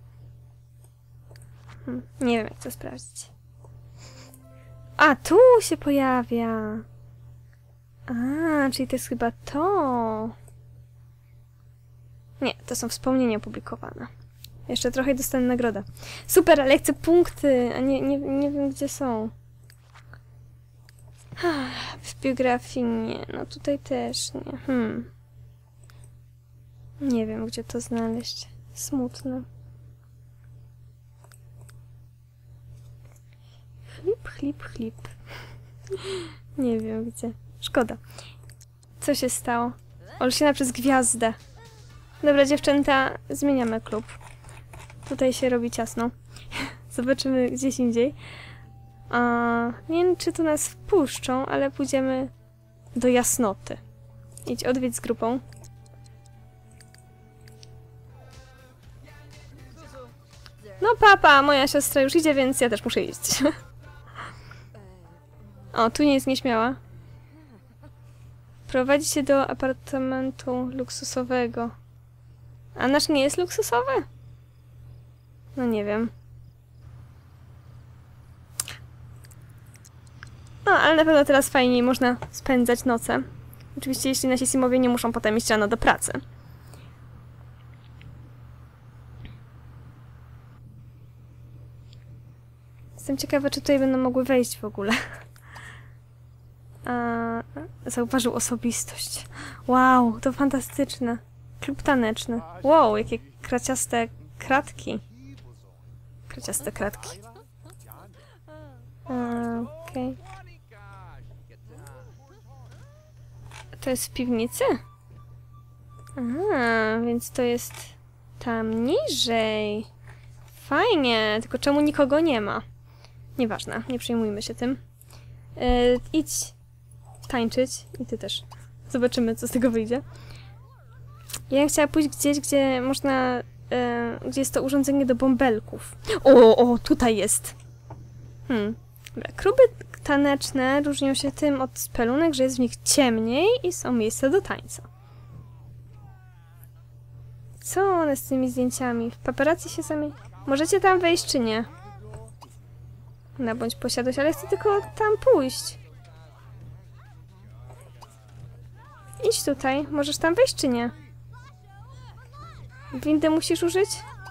Nie wiem, jak to sprawdzić. A, tu się pojawia. A, czyli to jest chyba to. Nie, to są wspomnienia opublikowane. Jeszcze trochę i dostanę nagrodę. Super, ale chcę punkty, a nie wiem, gdzie są. W biografii nie, no tutaj też nie. Nie wiem, gdzie to znaleźć. Smutne. Chlip. Nie wiem gdzie. Szkoda. Co się stało? Olsiana przez gwiazdę. Dobra, dziewczęta, zmieniamy klub. Tutaj się robi ciasno. Zobaczymy gdzieś indziej. Nie wiem, czy tu nas wpuszczą, ale pójdziemy do Jasnoty. Idź, odwiedź z grupą. No papa, moja siostra już idzie, więc ja też muszę iść. O, tu nie jest nieśmiała. Prowadzi się do apartamentu luksusowego. A nasz nie jest luksusowy? No nie wiem. No, ale na pewno teraz fajniej można spędzać noce. Oczywiście, jeśli nasi simowie nie muszą potem iść rano do pracy. Jestem ciekawa, czy tutaj będą mogły wejść w ogóle. Zauważył osobistość. Wow, to fantastyczne. Klub taneczny. Wow, jakie kraciaste kratki. Kraciaste kratki. Okej. To jest w piwnicy? Więc to jest tam niżej. Fajnie, tylko czemu nikogo nie ma? Nieważne, nie przejmujmy się tym. Idź tańczyć i ty też. Zobaczymy, co z tego wyjdzie. Ja bym chciała pójść gdzieś, gdzie można... gdzie jest to urządzenie do bąbelków. O, tutaj jest! Dobra, kluby taneczne różnią się tym od spelunek, że jest w nich ciemniej i są miejsca do tańca. Co one z tymi zdjęciami? W paparazzi się sami... Możecie tam wejść, czy nie? No, bądź posiadłość, ale chcę tylko tam pójść. Idź tutaj. Możesz tam wejść, czy nie? Windę musisz użyć?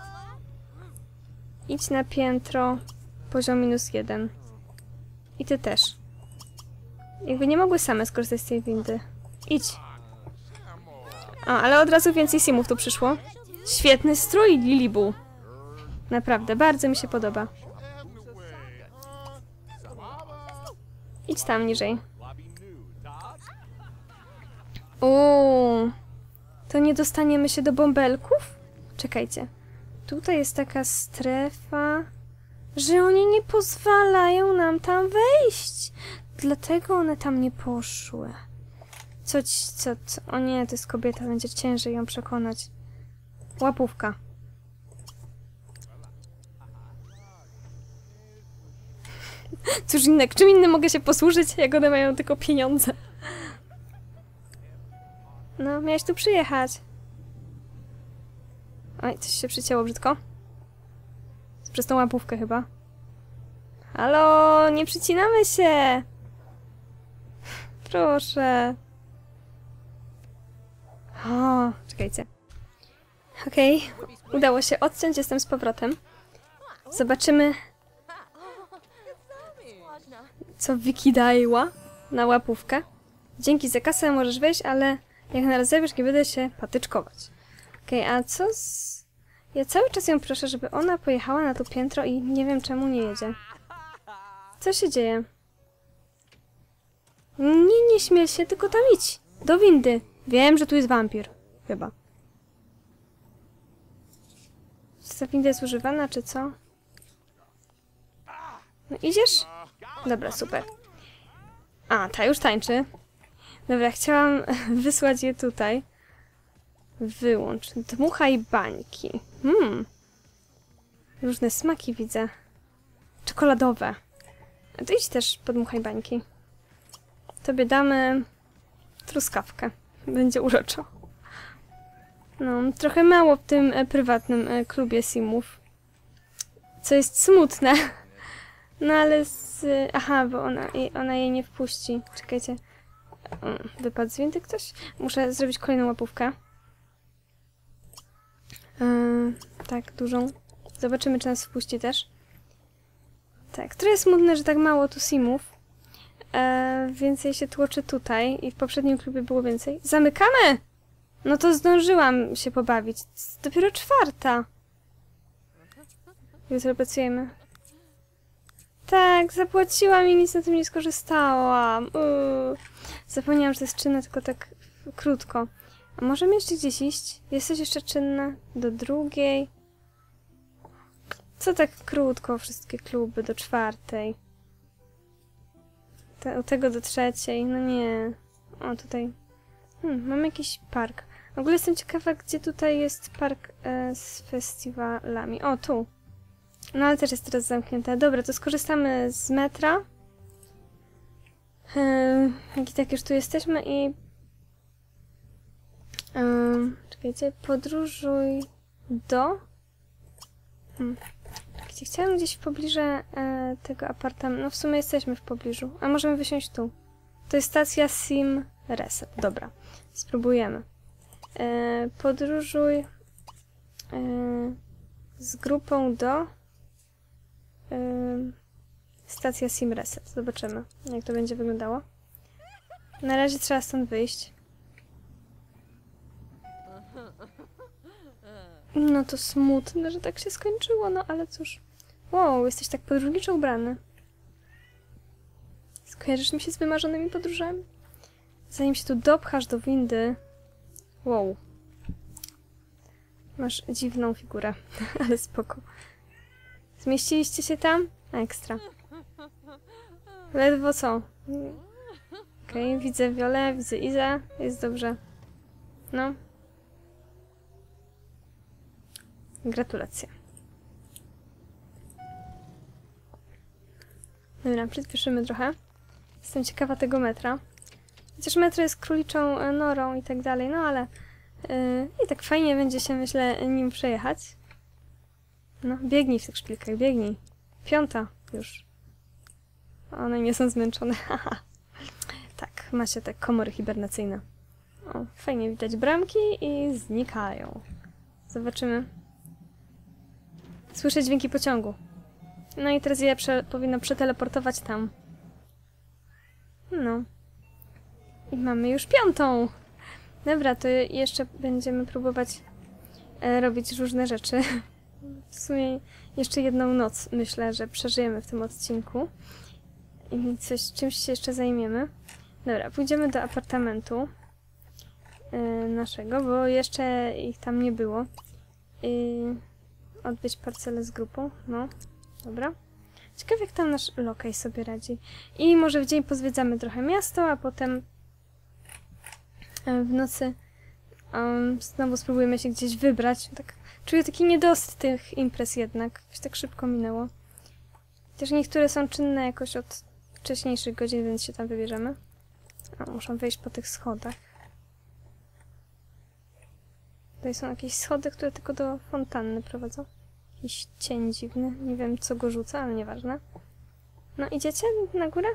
Idź na piętro. Poziom -1. I ty też. Jakby nie mogły same skorzystać z tej windy. Idź. A, ale od razu więcej simów tu przyszło. Świetny strój, Lilibu. Naprawdę, bardzo mi się podoba. Idź tam niżej. Uuu. To nie dostaniemy się do bąbelków? Czekajcie. Tutaj jest taka strefa, że oni nie pozwalają nam tam wejść. Dlatego one tam nie poszły. Co? O nie, to jest kobieta, będzie ciężej ją przekonać. Łapówka. Cóż innego, czym innym mogę się posłużyć, jak one mają tylko pieniądze? No, miałeś tu przyjechać. Oj, coś się przycięło brzydko. Przez tą łapówkę chyba. Halo, nie przycinamy się! Proszę. O, czekajcie. Okej, udało się odciąć, jestem z powrotem. Zobaczymy, co Wiki dajła na łapówkę. Dzięki za kasę możesz wejść, ale jak na razie wiesz, nie będę się patyczkować. Okej, a co z... Ja cały czas ją proszę, żeby ona pojechała na to piętro i nie wiem czemu nie jedzie. Co się dzieje? Nie śmiel się, tylko tam idź. Do windy. Wiem, że tu jest wampir. Chyba. Czy ta winda jest używana, czy co? No idziesz? Dobra, super. A, ta już tańczy. Dobra, chciałam wysłać je tutaj. Wyłącz. Dmuchaj bańki. Różne smaki widzę. Czekoladowe. A to idź też podmuchaj bańki. Tobie damy truskawkę. Będzie uroczo. No, trochę mało w tym prywatnym klubie simów. Co jest smutne. No ale z... Aha, bo ona jej nie wpuści. Czekajcie. Wypadł z windy ktoś? Muszę zrobić kolejną łapówkę. Tak, dużą. Zobaczymy, czy nas wpuści też. Tak, trochę smutne, że tak mało tu simów. Więcej się tłoczy tutaj i w poprzednim klubie było więcej. Zamykamy! No to zdążyłam się pobawić. Dopiero 4. Jutro pracujemy. Tak, zapłaciłam i nic na tym nie skorzystałam. Zapomniałam, że to jest czynne, tylko tak krótko. A możemy jeszcze gdzieś iść? Jesteś jeszcze czynna? Do 2. Co tak krótko? Wszystkie kluby do 4. Od tego do 3. No nie. O, tutaj. Mam jakiś park. W ogóle jestem ciekawa, gdzie tutaj jest park z festiwalami. O, tu. No ale też jest teraz zamknięte. Dobra, to skorzystamy z metra. Jak i tak już tu jesteśmy i... czekajcie, podróżuj do... Chciałam gdzieś w pobliżu tego apartamentu. No w sumie jesteśmy w pobliżu. A możemy wysiąść tu. To jest stacja Sim Reset. Dobra. Spróbujemy. Podróżuj z grupą do stacja Sim Reset. Zobaczymy, jak to będzie wyglądało. Na razie trzeba stąd wyjść. No to smutne, że tak się skończyło, no ale cóż. Wow, jesteś tak podróżniczo ubrany. Skojarzysz mi się z wymarzonymi podróżami? Zanim się tu dopchasz do windy... Wow. Masz dziwną figurę, ale spoko. Zmieściliście się tam? Ekstra. Ledwo co? Okej, widzę Wiolę, widzę Izę. Jest dobrze. No. Gratulacje. Dobra, przyspieszymy trochę. Jestem ciekawa tego metra. Chociaż metro jest króliczą norą i tak dalej, no ale i tak fajnie będzie się, myślę, nim przejechać. No, biegnij w tych szpilkach, biegnij. 5 już. One nie są zmęczone, haha. Tak, macie te komory hibernacyjne. O, fajnie widać bramki i znikają. Zobaczymy. Słyszę dźwięki pociągu. No i teraz je powinno przeteleportować tam. No. I mamy już 5. Dobra, to jeszcze będziemy próbować robić różne rzeczy. W sumie jeszcze jedną noc, myślę, że przeżyjemy w tym odcinku. I czymś się jeszcze zajmiemy. Dobra, pójdziemy do apartamentu naszego, bo jeszcze ich tam nie było. Odbyć parcelę z grupą. No, dobra. Ciekawe, jak tam nasz lokaj sobie radzi. I może w dzień pozwiedzamy trochę miasto, a potem w nocy znowu spróbujemy się gdzieś wybrać. Tak, czuję taki niedosyt tych imprez jednak. Już tak szybko minęło. Chociaż niektóre są czynne jakoś od wcześniejszych godzin, więc się tam wybierzemy. O, muszę wejść po tych schodach. Tutaj są jakieś schody, które tylko do fontanny prowadzą. Jakiś cień dziwny. Nie wiem, co go rzuca, ale nieważne. No, idziecie na górę?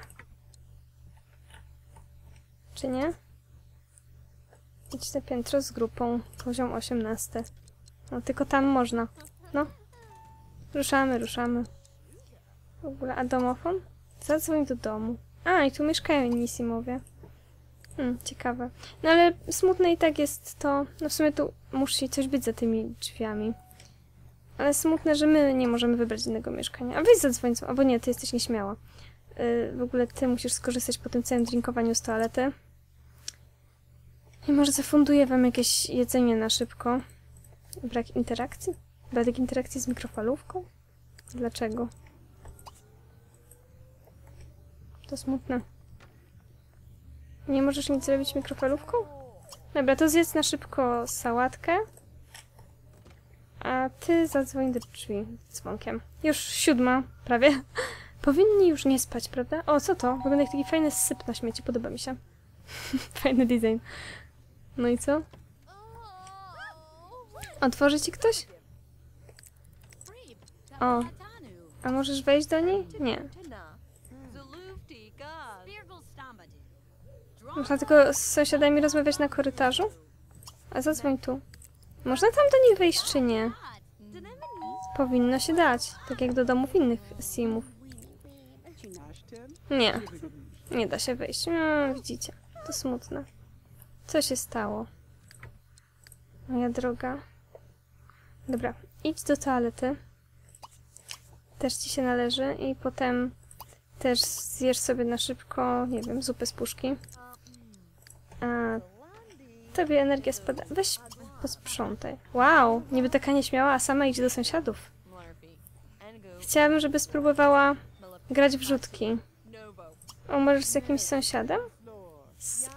Czy nie? Idź na piętro z grupą. Poziom 18. No, tylko tam można. No. Ruszamy, ruszamy. W ogóle, a domofon? Zadzwoń do domu. A, i tu mieszkają inni simowie. Ciekawe. No ale smutne i tak jest to... No w sumie tu musi coś być za tymi drzwiami. Ale smutne, że my nie możemy wybrać innego mieszkania. A weź zadzwoń, albo nie, ty jesteś nieśmiała. W ogóle ty musisz skorzystać po tym całym drinkowaniu z toalety. I może zafunduję wam jakieś jedzenie na szybko. Brak interakcji? Brak interakcji z mikrofalówką? Dlaczego? To smutne. Nie możesz nic zrobić mikrofalówką? Dobra, to zjedz na szybko sałatkę. A ty zadzwoń do drzwi dzwonkiem. Już 7, prawie. Powinni już nie spać, prawda? O, co to? Wygląda jak taki fajny syp na śmieci. Podoba mi się. Fajny design. No i co? Otworzy ci ktoś? O. A możesz wejść do niej? Nie. Można tylko z sąsiadami rozmawiać na korytarzu? A zadzwoń tu. Można tam do nich wejść, czy nie? Powinno się dać. Tak jak do domów innych simów. Nie. Nie da się wejść. No, widzicie. To smutne. Co się stało? Moja droga. Dobra. Idź do toalety. Też ci się należy. I potem też zjesz sobie na szybko, nie wiem, zupę z puszki. A tobie energia spada. Weź posprzątaj. Wow, niby taka nieśmiała, a sama idzie do sąsiadów. Chciałabym, żeby spróbowała grać w rzutki. O, możesz z jakimś sąsiadem? Z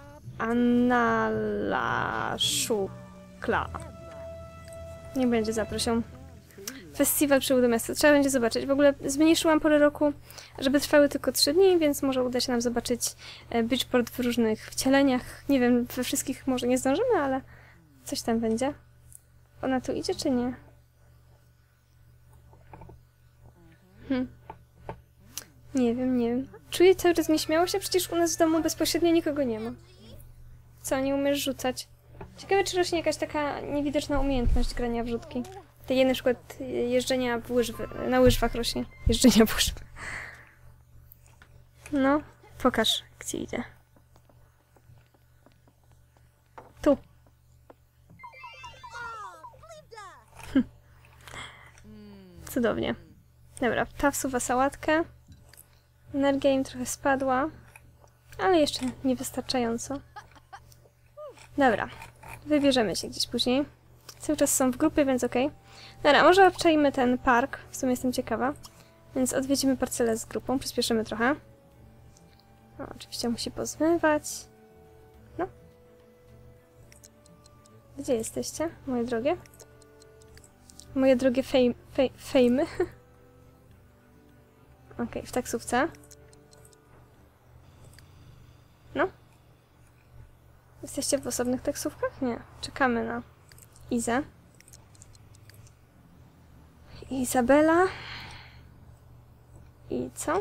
Analaszukla. Nie będzie zaprosił. Festiwal przybył do miasta. Trzeba będzie zobaczyć. W ogóle zmniejszyłam porę roku, żeby trwały tylko 3 dni, więc może uda się nam zobaczyć beachport w różnych wcieleniach. Nie wiem, we wszystkich może nie zdążymy, ale coś tam będzie. Ona tu idzie, czy nie? Nie wiem, nie wiem. Czuję cały czas nieśmiałość, a przecież u nas w domu bezpośrednio nikogo nie ma. Co, nie umiesz rzucać? Ciekawe, czy rośnie jakaś taka niewidoczna umiejętność grania w rzutki. Tej na przykład jeżdżenia w na łyżwach rośnie. Jeżdżenia w łyżwach. No, pokaż, gdzie idzie. Tu. Cudownie. Dobra, ta wsuwa sałatkę. Energia im trochę spadła, ale jeszcze niewystarczająco. Dobra, wybierzemy się gdzieś później. Cały czas są w grupie, więc okej. Dobra, może obczajmy ten park. W sumie jestem ciekawa. Więc odwiedzimy parcelę z grupą. Przyspieszymy trochę. O, oczywiście musi pozmywać. No. Gdzie jesteście, moje drogie? Moje drogie fejmy. Okej, w taksówce. Jesteście w osobnych taksówkach? Nie. Czekamy na Izę. Izabela. I co?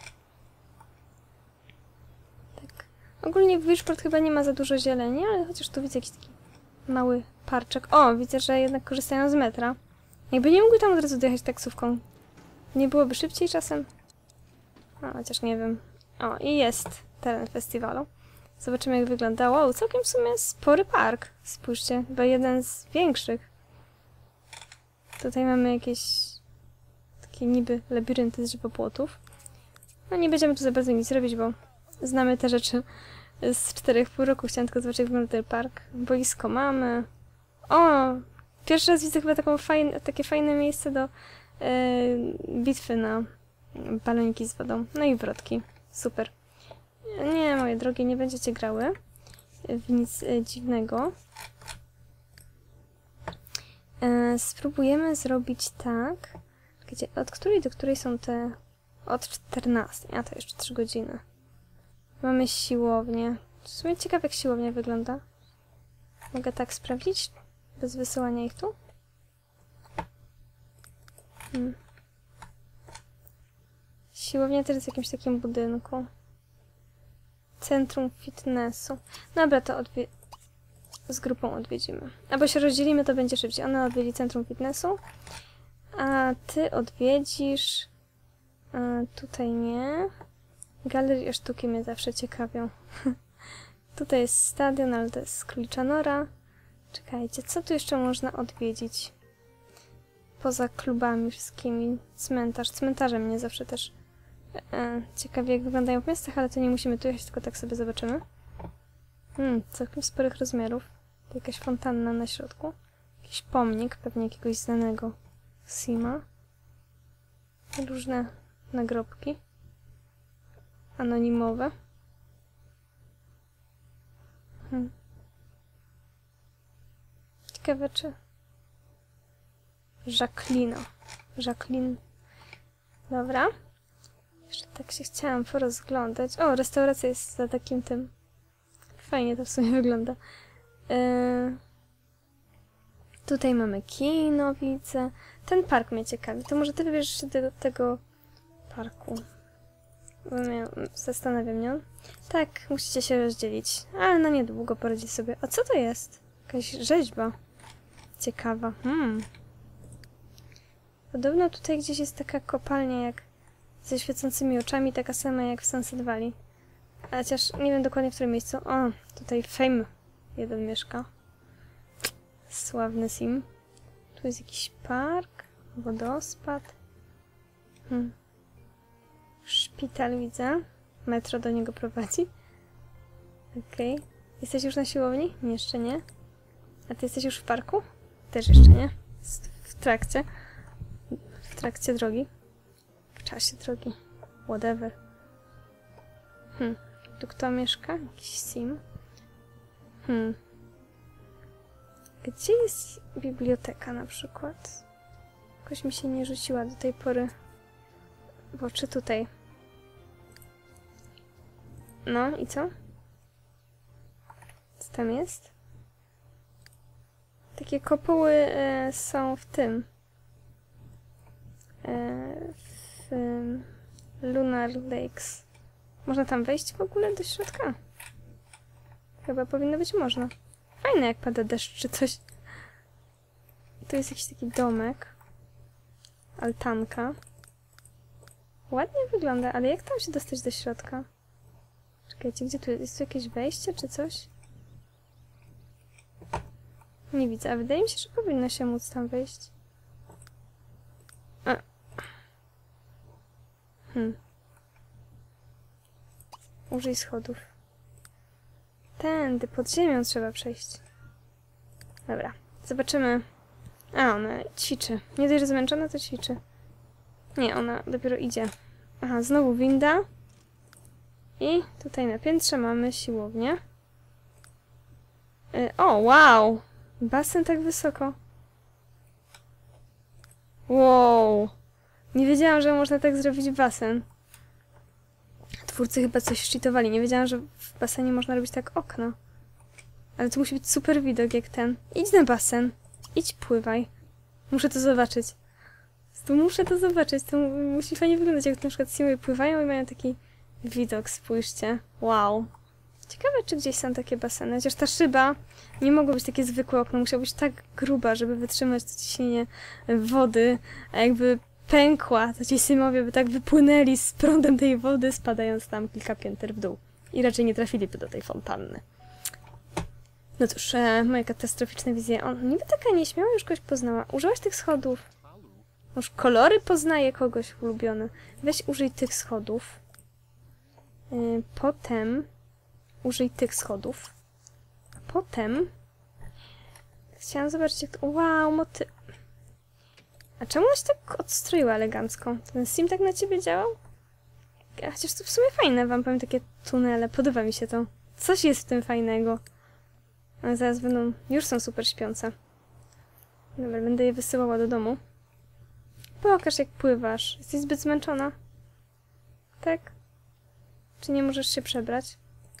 Tak. Ogólnie w Wishport chyba nie ma za dużo zieleni, ale chociaż tu widzę jakiś taki mały parczek. O, widzę, że jednak korzystają z metra. Jakby nie mogły tam od razu dojechać taksówką. Nie byłoby szybciej czasem? A, chociaż nie wiem. O, i jest teren festiwalu. Zobaczymy, jak wygląda. Wow, całkiem w sumie spory park. Spójrzcie, chyba jeden z większych. Tutaj mamy jakieś takie niby labirynty z żywopłotów. No nie będziemy tu za bardzo nic robić, bo znamy te rzeczy z 4,5 roku. Chciałam tylko zobaczyć, jak wygląda ten park. Boisko mamy. O! Pierwszy raz widzę chyba takie fajne miejsce do bitwy na baloniki z wodą. No i wrotki. Super. Nie, moje drogie, nie będziecie grały w nic dziwnego. Spróbujemy zrobić tak. Od której do której są te... Od 14. A to jeszcze 3 godziny. Mamy siłownię. W sumie ciekawe, jak siłownia wygląda. Mogę tak sprawdzić? Bez wysyłania ich tu? Siłownia też jest w jakimś takim budynku. Centrum fitnessu. Dobra, to z grupą odwiedzimy. Albo się rozdzielimy, to będzie szybciej. Ona odwiedzi centrum fitnessu, a ty odwiedzisz... tutaj nie. Galerie sztuki mnie zawsze ciekawią. Tutaj jest stadion, ale to jest Królicza Nora. Czekajcie, co tu jeszcze można odwiedzić? Poza klubami wszystkimi. Cmentarz. Cmentarze mnie zawsze też ciekawie, jak wyglądają w miastach, ale to nie musimy tu jechać, tylko tak sobie zobaczymy. Całkiem sporych rozmiarów. To jakaś fontanna na środku. Jakiś pomnik, pewnie jakiegoś znanego Sima. Różne nagrobki. Anonimowe. Ciekawe, czy... Jacqueline. Dobra. Jeszcze tak się chciałam porozglądać. O, restauracja jest za takim tym. Fajnie to w sumie wygląda. Tutaj mamy kino, widzę. Ten park mnie ciekawi. To może ty wybierzesz się do tego parku. Bo mnie zastanawia mnie on. Tak, musicie się rozdzielić. Ale na niedługo poradzi sobie. A co to jest? Jakaś rzeźba. Ciekawa. Podobno tutaj gdzieś jest taka kopalnia jak ze świecącymi oczami, taka sama jak w Sunset Valley. Chociaż nie wiem dokładnie w którym miejscu. O, tutaj Fame jeden mieszka. Sławny Sim. Tu jest jakiś park, wodospad. Szpital widzę. Metro do niego prowadzi. Okej. Jesteś już na siłowni? Nie, jeszcze nie. A ty jesteś już w parku? Też jeszcze nie. Jest w trakcie. W trakcie drogi. W czasie drogi. Whatever. Tu kto mieszka? Jakiś Sim. Gdzie jest biblioteka na przykład? Jakoś mi się nie rzuciła do tej pory w oczy tutaj. No i co? Co tam jest? Takie kopuły są w tym. W Lunar Lakes. Można tam wejść w ogóle do środka? Chyba powinno być można. Fajne, jak pada deszcz czy coś. Tu jest jakiś taki domek. Altanka. Ładnie wygląda, ale jak tam się dostać do środka? Czekajcie, gdzie tu jest? Jest tu jakieś wejście czy coś? Nie widzę, a wydaje mi się, że powinno się móc tam wejść. Użyj schodów. Tędy, pod ziemią trzeba przejść. Dobra, zobaczymy. A, ona ćwiczy. Nie dość, że zmęczona, to ćwiczy. Nie, ona dopiero idzie. Aha, znowu winda. I tutaj na piętrze mamy siłownię. O, wow! Basen tak wysoko. Wow! Nie wiedziałam, że można tak zrobić basen. Twórcy chyba coś szczytowali. Nie wiedziałam, że w basenie można robić tak okno. Ale to musi być super widok jak ten. Idź na basen. Idź pływaj. Muszę to zobaczyć. Muszę to zobaczyć. To musi fajnie wyglądać, jak na przykład Simowie pływają i mają taki widok, spójrzcie. Wow. Ciekawe, czy gdzieś są takie baseny. Chociaż ta szyba nie mogło być takie zwykłe okno. Musiała być tak gruba, żeby wytrzymać to ciśnienie wody. A jakby pękła, to ci Simowie by tak wypłynęli z prądem tej wody, spadając tam kilka pięter w dół. I raczej nie trafiliby do tej fontanny. No cóż, moje katastroficzne wizje. On niby taka nieśmiała, już kogoś poznała. Użyłaś tych schodów. Już kolory poznaje kogoś ulubione. Weź użyj tych schodów. Potem użyj tych schodów. Potem chciałam zobaczyć, jak to... Wow, A czemu ona się tak odstroiła elegancko? Ten sim tak na ciebie działał? Chociaż to w sumie fajne, wam powiem, takie tunele. Podoba mi się to. Coś jest w tym fajnego. Ale zaraz będą... Już są super śpiące. Dobra, będę je wysyłała do domu. Pokaż, jak pływasz. Jesteś zbyt zmęczona? Tak? Czy nie możesz się przebrać?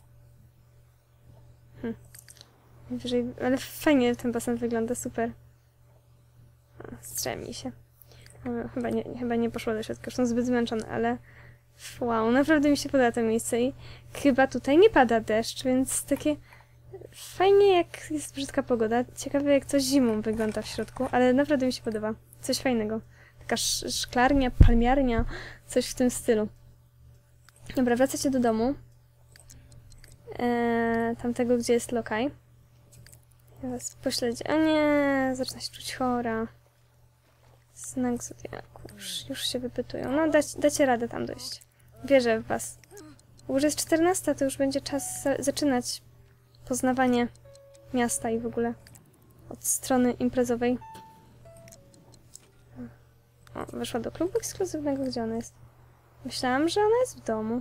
Wyżej... Ale fajnie ten basen wygląda, super. Strzemnij się. Chyba nie poszło do środka, już są zbyt zmęczone, ale... Wow, naprawdę mi się podoba to miejsce i chyba tutaj nie pada deszcz, więc takie... Fajnie, jak jest brzydka pogoda. Ciekawe, jak coś zimą wygląda w środku, ale naprawdę mi się podoba. Coś fajnego. Taka szklarnia, palmiarnia, coś w tym stylu. Dobra, wracacie do domu. Tamtego, gdzie jest lokaj. Ja was pośledzę. O nie, zaczyna się czuć chora. Znak zodiaku. Już się wypytują. No, dacie radę tam dojść. Wierzę w was. Już jest 14, to już będzie czas zaczynać poznawanie miasta i w ogóle od strony imprezowej. O, weszła do klubu ekskluzywnego. Gdzie ona jest? Myślałam, że ona jest w domu.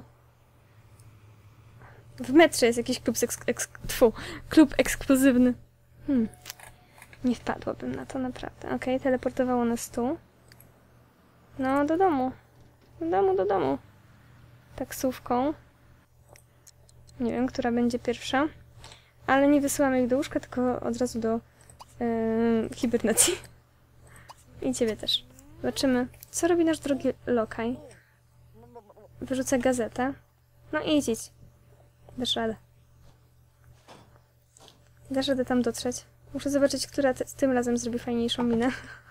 W metrze jest jakiś klub ekskluzywny. Nie wpadłabym na to, naprawdę. Okej, teleportowało nas tu. No, do domu. Do domu. Taksówką. Nie wiem, która będzie pierwsza. Ale nie wysyłamy ich do łóżka, tylko od razu do hibernacji. I ciebie też. Zobaczymy, co robi nasz drogi lokaj. Wyrzucę gazetę. No idź. Dasz radę. Dasz radę tam dotrzeć. Muszę zobaczyć, która tym razem zrobi fajniejszą minę.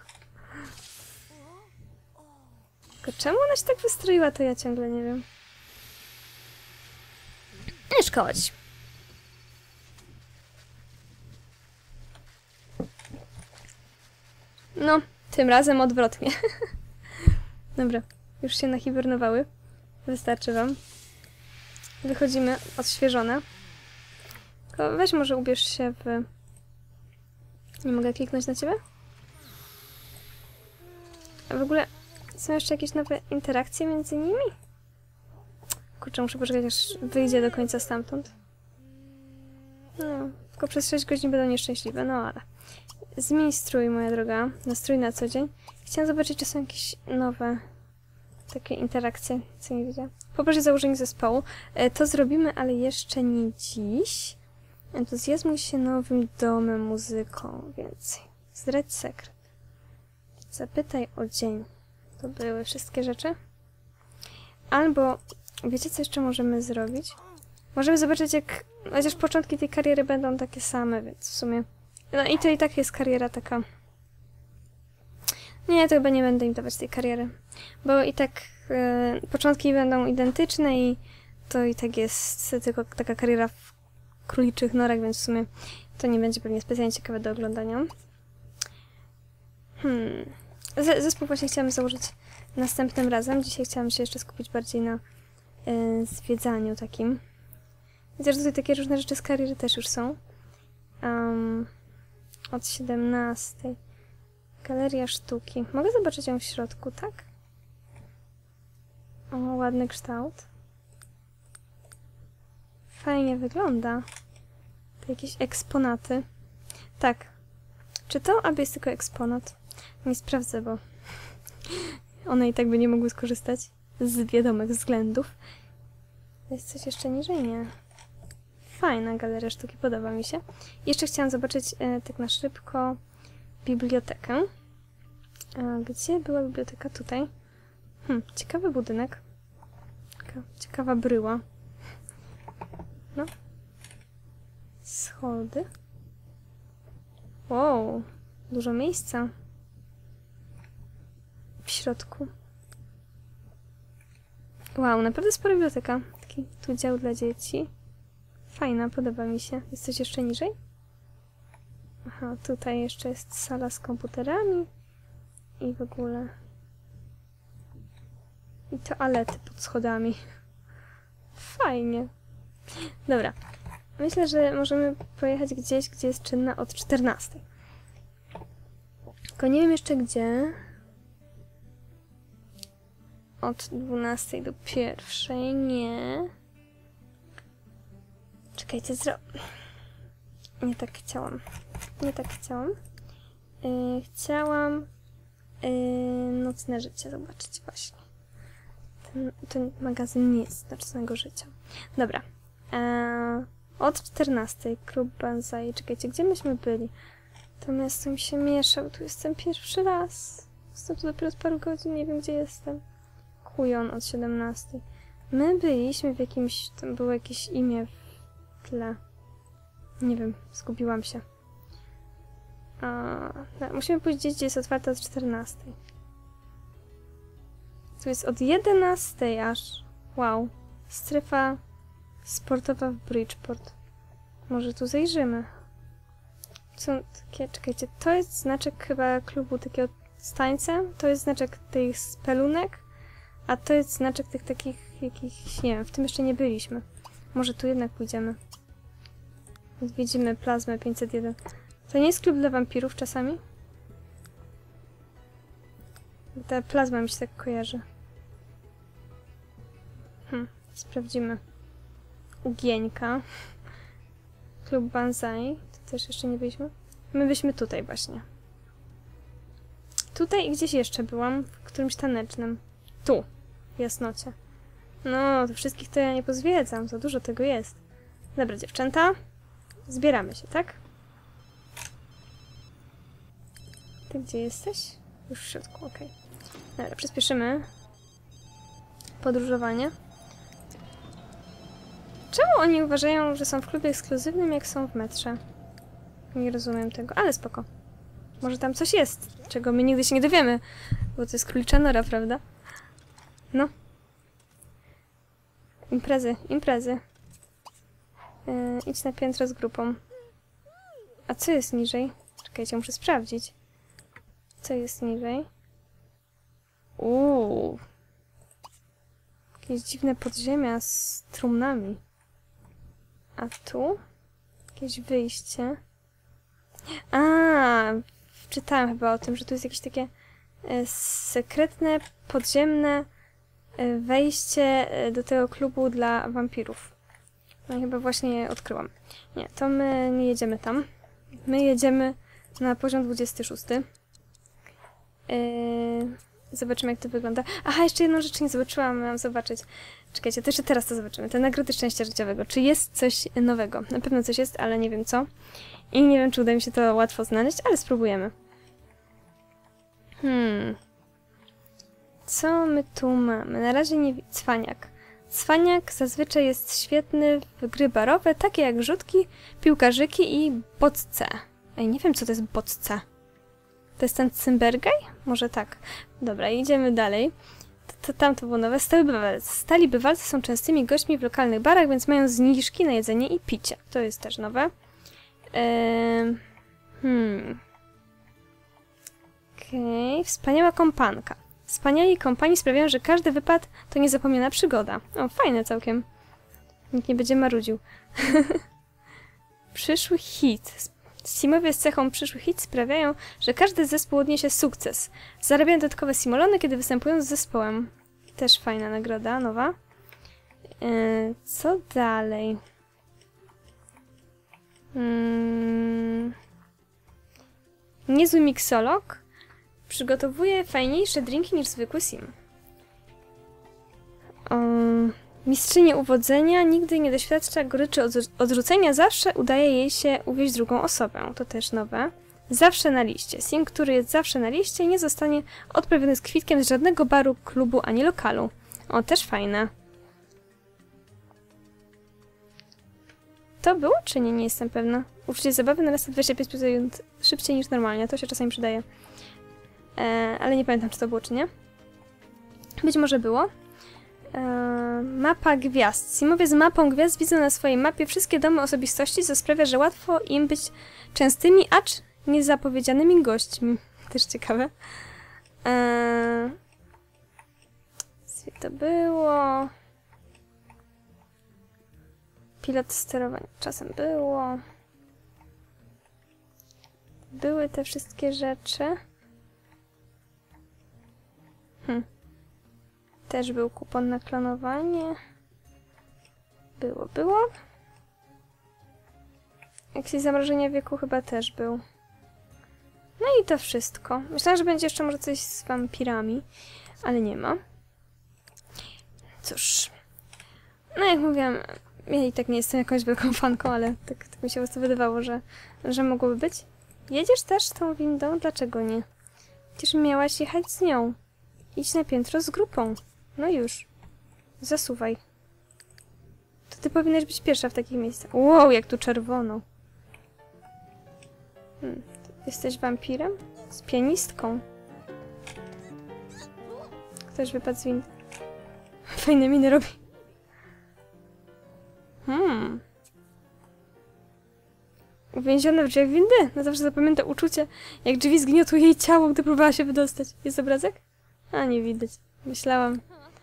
Tylko czemu ona się tak wystroiła, to ja ciągle nie wiem. Nie szkodź. No, tym razem odwrotnie. Dobra, już się nahibernowały. Wystarczy wam. Wychodzimy odświeżone. Tylko weź może ubierz się w... Nie mogę kliknąć na ciebie? A w ogóle są jeszcze jakieś nowe interakcje między nimi? Kurczę, muszę poczekać, aż wyjdzie do końca stamtąd. No, tylko przez 6 godzin będą nieszczęśliwe, no ale... Zmień strój, moja droga, na strój na co dzień. Chciałam zobaczyć, czy są jakieś nowe takie interakcje, co nie widziałam. Poproszę założenie zespołu. To zrobimy, ale jeszcze nie dziś. Entuzjazmuj się nowym domem, muzyką, więcej. Zdradź sekret. Zapytaj o dzień. To były wszystkie rzeczy. Albo, wiecie co jeszcze możemy zrobić? Możemy zobaczyć, jak... Chociaż początki tej kariery będą takie same, więc w sumie... No i to i tak jest kariera taka... Nie, to chyba nie będę im dawać tej kariery. Bo i tak początki będą identyczne i to i tak jest tylko taka kariera w króliczych norach, więc w sumie to nie będzie pewnie specjalnie ciekawe do oglądania. Zespół właśnie chciałam założyć następnym razem. Dzisiaj chciałam się jeszcze skupić bardziej na zwiedzaniu takim. Chociaż tutaj takie różne rzeczy z kariery też już są. Od 17. Galeria sztuki. Mogę zobaczyć ją w środku, tak? O, ładny kształt. Fajnie wygląda. To jakieś eksponaty. Tak. Czy to aby jest tylko eksponat? Nie sprawdzę, bo one i tak by nie mogły skorzystać z wiadomych względów. Jest coś jeszcze niżej? Nie. fajna galeria sztuki, podoba mi się. Jeszcze chciałam zobaczyć tak na szybko bibliotekę. Gdzie była biblioteka? Tutaj. Ciekawy budynek. Ciekawa bryła. No. Schody. Wow, dużo miejsca. W środku. Wow, naprawdę spora biblioteka. Taki tu dział dla dzieci. Fajna, podoba mi się. Jest coś jeszcze niżej? Aha, tutaj jeszcze jest sala z komputerami. I w ogóle. I toalety pod schodami. Fajnie. Dobra. Myślę, że możemy pojechać gdzieś, gdzie jest czynna od 14. Tylko nie wiem jeszcze gdzie. Od 12 do 1. Nie. Czekajcie, nie tak chciałam. Nie tak chciałam. Chciałam Nocne życie zobaczyć właśnie. Ten magazyn nie jest Nocnego życia. Dobra. Od 14. Klub Banzai. Czekajcie, gdzie myśmy byli? To miasto mi się miesza, bo tu jestem pierwszy raz. Jestem tu dopiero z paru godzin, nie wiem gdzie jestem. Kujon od 17. My byliśmy w jakimś... Tam było jakieś imię w tle. Nie wiem, zgubiłam się. Musimy pójść gdzieś, gdzie jest otwarte od 14. Tu jest od 11 aż. Wow. Strefa sportowa w Bridgeport. Może tu zajrzymy. Są takie, czekajcie, to jest znaczek chyba klubu takiego z tańcem. To jest znaczek tych spelunek. A to jest znaczek tych takich jakichś, nie wiem, w tym jeszcze nie byliśmy. Może tu jednak pójdziemy. Odwiedzimy plazmę 501. To nie jest klub dla wampirów czasami? Ta plazma mi się tak kojarzy. Sprawdzimy. Ugieńka. Klub Banzai. To też jeszcze nie byliśmy. My byliśmy tutaj właśnie. Tutaj i gdzieś jeszcze byłam. W którymś tanecznym. Tu. W Jasnocie. No, to wszystkich to ja nie pozwiedzam. Za dużo tego jest. Dobra, dziewczęta. Zbieramy się, tak? Ty gdzie jesteś? Już w środku, okej. Dobra, przyspieszymy podróżowanie. Czemu oni uważają, że są w klubie ekskluzywnym, jak są w metrze? Nie rozumiem tego, ale spoko. Może tam coś jest, czego my nigdy się nie dowiemy, bo to jest królicza nora, prawda? No. Imprezy, imprezy. Idź na piętro z grupą. A co jest niżej? Czekajcie, muszę sprawdzić. Co jest niżej? Jakieś dziwne podziemia z trumnami. A tu? Jakieś wyjście. Czytałam chyba o tym, że tu jest jakieś takie sekretne, podziemne wejście do tego klubu dla wampirów. No i chyba właśnie je odkryłam. Nie, to my nie jedziemy tam. My jedziemy na poziom 26. Zobaczymy, jak to wygląda. Aha, jeszcze jedną rzecz nie zobaczyłam, mam zobaczyć. Czekajcie, to jeszcze teraz to zobaczymy. Te nagrody szczęścia życiowego. Czy jest coś nowego? Na pewno coś jest, ale nie wiem co. I nie wiem, czy uda mi się to łatwo znaleźć, ale spróbujemy. Co my tu mamy? Na razie nie... Cwaniak. Cwaniak zazwyczaj jest świetny w gry barowe, takie jak rzutki, piłkarzyki i bocce. Ej, nie wiem, co to jest bocce. To jest ten Cymbergaj? Może tak. Dobra, idziemy dalej. Tam to było nowe. Stali bywalcy są częstymi gośćmi w lokalnych barach, więc mają zniżki na jedzenie i picie. To jest też nowe. Okej. Wspaniała kompanka. Wspaniali kompanii sprawiają, że każdy wypad to niezapomniana przygoda. O, fajne całkiem. Nikt nie będzie marudził. Przyszły hit. Simowie z cechą przyszły hit sprawiają, że każdy zespół odniesie sukces. Zarabiają dodatkowe simolony, kiedy występują z zespołem. Też fajna nagroda, nowa. Co dalej? Niezły miksolog przygotowuje fajniejsze drinki niż zwykły sim. Mistrzyni uwodzenia nigdy nie doświadcza goryczy odrzucenia, zawsze udaje jej się uwieść drugą osobę. To też nowe. Zawsze na liście. Sim, który jest zawsze na liście, nie zostanie odprawiony z kwitkiem z żadnego baru, klubu ani lokalu. O, też fajne. To było, czy nie? Nie jestem pewna. Uczucie zabawy narasta 25% szybciej niż normalnie. To się czasami przydaje. Ale nie pamiętam, czy to było, czy nie. Być może było. Mapa gwiazd. Simowie z mapą gwiazd widzą na swojej mapie wszystkie domy osobistości, co sprawia, że łatwo im być częstymi, acz niezapowiedzianymi gośćmi. Też ciekawe. Co to było? Pilot sterowania czasem było. Były te wszystkie rzeczy. Też był kupon na klonowanie. Było. Jakieś zamrożenie wieku chyba też był. No i to wszystko. Myślałam, że będzie jeszcze może coś z wampirami, ale nie ma. Cóż. No jak mówiłam, ja i tak nie jestem jakąś wielką fanką, ale tak mi się po prostu wydawało, że mogłoby być. Jedziesz też tą windą? Dlaczego nie? Przecież miałaś jechać z nią. Idź na piętro z grupą. No już. Zasuwaj. To ty powinnaś być pierwsza w takich miejscach. Wow, jak tu czerwono. Jesteś wampirem? Z pianistką. Ktoś wypadł z windy. Fajne miny robi. Uwięziona w drzwiach windy? No zawsze zapamięta uczucie, jak drzwi zgniotły jej ciało, gdy próbowała się wydostać. Jest obrazek? A, nie widać. Myślałam.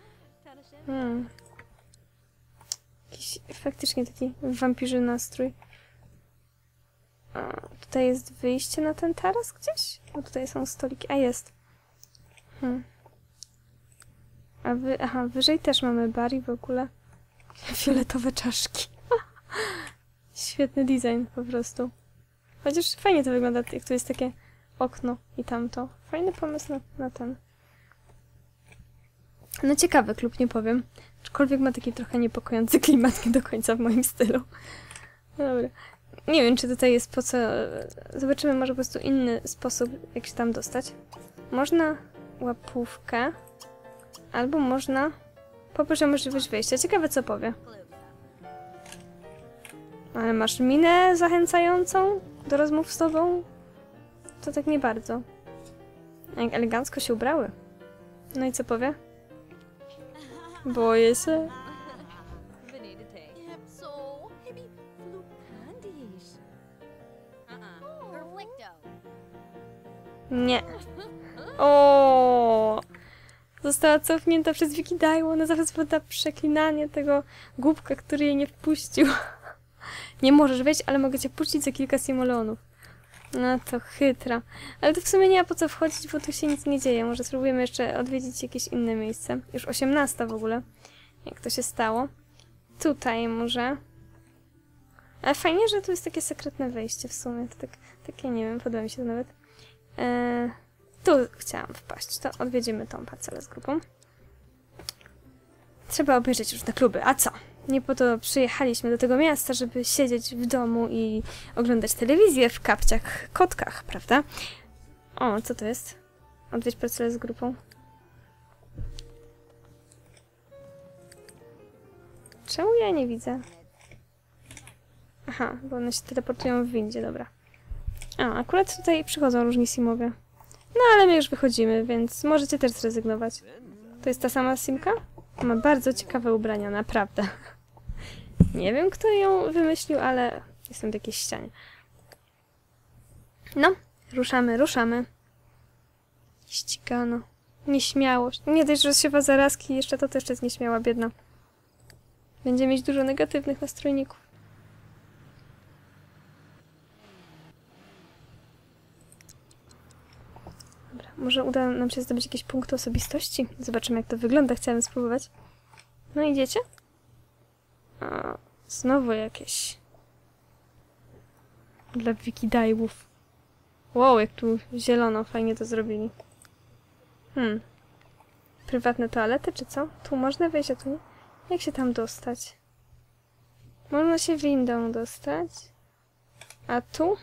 Jakiś faktycznie taki wampirzy nastrój. A, tutaj jest wyjście na ten taras gdzieś? No tutaj są stoliki. A, jest. Aha, wyżej też mamy bar i w ogóle fioletowe czaszki. Świetny design po prostu. Chociaż fajnie to wygląda, jak tu jest takie okno i tamto. Fajny pomysł na ten. No ciekawy klub, nie powiem. Aczkolwiek ma taki trochę niepokojący klimat nie do końca w moim stylu. No dobra. Nie wiem, czy tutaj jest po co... Zobaczymy może po prostu inny sposób, jak się tam dostać. Można łapówkę. Albo można... Poproszę o możliwość wejścia. Ciekawe, co powie. Ale masz minę zachęcającą do rozmów z tobą? To tak nie bardzo. Jak elegancko się ubrały. No i co powie? Boję się. Nie. O! Została cofnięta przez Wikidajło. Ona zaraz poda przeklinanie tego głupka, który jej nie wpuścił. Nie możesz wejść, ale mogę cię puścić za kilka simoleonów. No to chytra. Ale to w sumie nie ma po co wchodzić, bo tu się nic nie dzieje. Może spróbujemy jeszcze odwiedzić jakieś inne miejsce. Już 18 w ogóle. Jak to się stało. Tutaj może. Ale fajnie, że tu jest takie sekretne wejście w sumie. To takie, nie wiem, podoba mi się to nawet. Tu chciałam wpaść. To odwiedzimy tą parcelę z grupą. Trzeba obejrzeć różne kluby. A co? Nie po to przyjechaliśmy do tego miasta, żeby siedzieć w domu i oglądać telewizję w kapciach, kotkach, prawda? O, co to jest? Odwiedź parcelę z grupą. Czemu ja nie widzę? Aha, bo one się teleportują w windzie, dobra. A, akurat tutaj przychodzą różni simowie. No, ale my już wychodzimy, więc możecie też zrezygnować. To jest ta sama simka? Ma bardzo ciekawe ubrania, naprawdę. Nie wiem, kto ją wymyślił, ale jestem w jakiejś ścianie. No, ruszamy. Ścigano. Nieśmiałość. Nie dość, że rozsiewa zarazki, jeszcze to też jest nieśmiała, biedna. Będzie mieć dużo negatywnych nastrojników. Dobra, może uda nam się zdobyć jakieś punkty osobistości. Zobaczymy, jak to wygląda. Chciałem spróbować. No, idziecie? A, znowu jakieś. Dla wikidajłów. Wow, jak tu zielono. Fajnie to zrobili. Prywatne toalety, czy co? Tu można wejść, a tu nie? Jak się tam dostać? Można się windą dostać. A tu?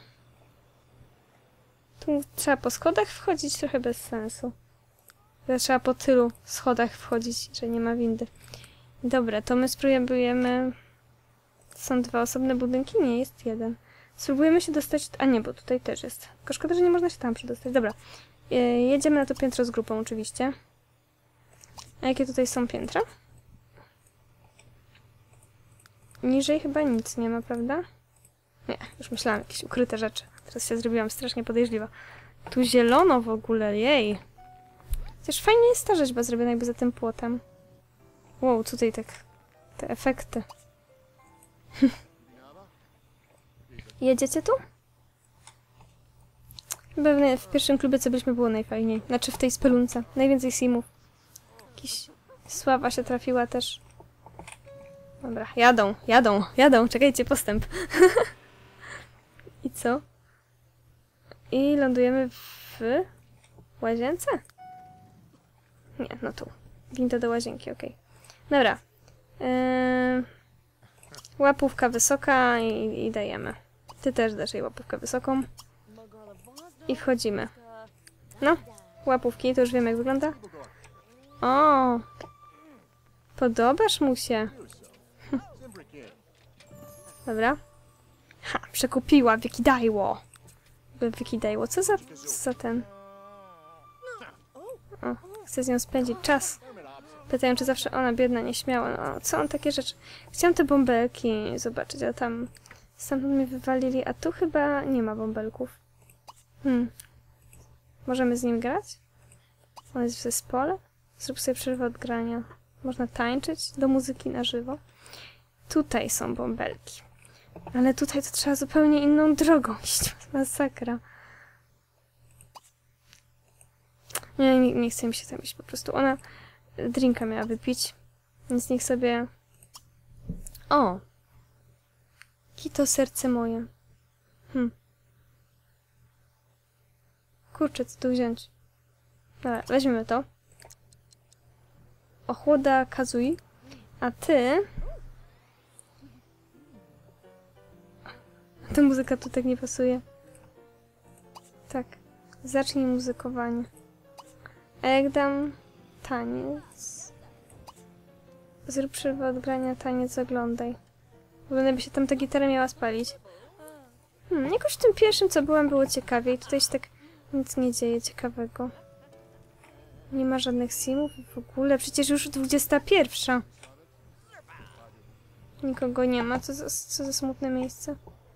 Tu trzeba po schodach wchodzić? Trochę bez sensu. Trzeba po tylu schodach wchodzić, że nie ma windy. Dobra, to my spróbujemy... Są dwa osobne budynki? Nie, jest jeden. Spróbujemy się dostać... A nie, bo tutaj też jest. Tylko szkoda, że nie można się tam przedostać. Dobra. Jedziemy na to piętro z grupą oczywiście. A jakie tutaj są piętra? Niżej chyba nic nie ma, prawda? Nie, już myślałam jakieś ukryte rzeczy. Teraz się zrobiłam strasznie podejrzliwa. Tu zielono w ogóle, jej. Chociaż fajnie jest ta rzeźba zrobiona jakby za tym płotem. Wow, tutaj tak... te efekty. Jedziecie tu? Pewnie w pierwszym klubie, co byliśmy, było najfajniej. Znaczy w tej spelunce. Najwięcej simów. Jakiś... Sława się trafiła też. Dobra, jadą. Czekajcie, postęp. I co? I lądujemy w... łazience? Nie, no tu. Winda do łazienki, okej. Dobra. Łapówka wysoka i dajemy. Ty też dasz jej łapówkę wysoką. I wchodzimy. No, łapówki, to już wiem jak wygląda. O! Podobasz mu się? Dobra. Ha, przekupiła, wykidajło. Wykidajło. Co za ten... O, chcę z nią spędzić czas. Pytają, czy zawsze ona biedna, nieśmiała. No, co on takie rzeczy... Chciałam te bąbelki zobaczyć, a tam... Stamtąd mi wywalili, a tu chyba nie ma bąbelków. Możemy z nim grać? On jest w zespole? Zrób sobie przerwę od grania. Można tańczyć do muzyki na żywo. Tutaj są bąbelki. Ale tutaj to trzeba zupełnie inną drogą iść. Masakra. Nie chce mi się tam iść po prostu. Ona drinka miała wypić. Więc niech sobie... O! Kito serce moje. Kurczę, co tu wziąć? Dobra, weźmiemy to. Ochłoda Kazui. A ty... Ta muzyka tu tak nie pasuje. Tak. Zacznij muzykowanie. A jak dam taniec? Zrób przerwę od grania, taniec oglądaj. Wygląda by się tam ta gitara miała spalić. Jakoś w tym pierwszym, co byłam, było ciekawiej. Tutaj się tak nic nie dzieje ciekawego. Nie ma żadnych simów w ogóle. Przecież już 21. Nikogo nie ma. Co za smutne miejsce.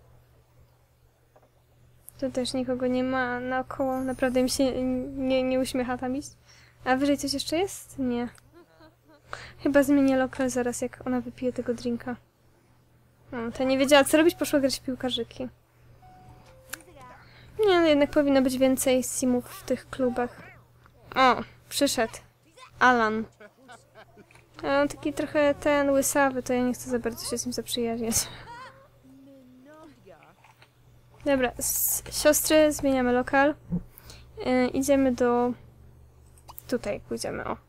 Tu też nikogo nie ma naokoło. Naprawdę mi się nie uśmiecha tam iść. A wyżej coś jeszcze jest? Nie. Chyba zmienię lokal zaraz, jak ona wypije tego drinka. Ta nie wiedziała, co robić, poszła grać w piłkarzyki. Nie, no jednak powinno być więcej simów w tych klubach. O, przyszedł. Alan. A on taki trochę ten łysawy, to ja nie chcę za bardzo się z nim zaprzyjaźniać. Dobra, siostry, zmieniamy lokal. Idziemy do... Tutaj pójdziemy, o.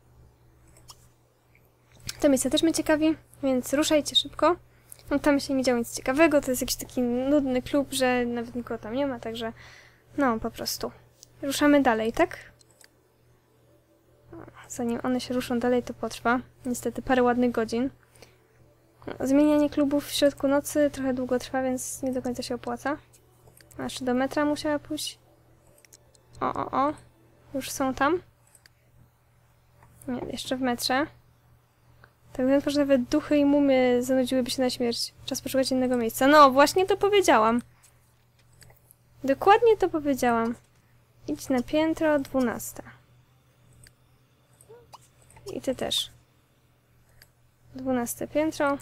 To miejsce też mnie ciekawi, więc ruszajcie szybko. No, tam się nie działo nic ciekawego, to jest jakiś taki nudny klub, że nawet nikogo tam nie ma, także... No, po prostu. Ruszamy dalej, tak? Zanim one się ruszą dalej, to potrwa. Niestety parę ładnych godzin. Zmienianie klubów w środku nocy trochę długo trwa, więc nie do końca się opłaca. A jeszcze do metra musiała pójść. O. Już są tam? Nie, jeszcze w metrze. Tak więc może nawet duchy i mumie zanudziłyby się na śmierć. Czas poszukać innego miejsca. No, właśnie to powiedziałam. Dokładnie to powiedziałam. Idź na piętro 12. I ty też. 12 piętro.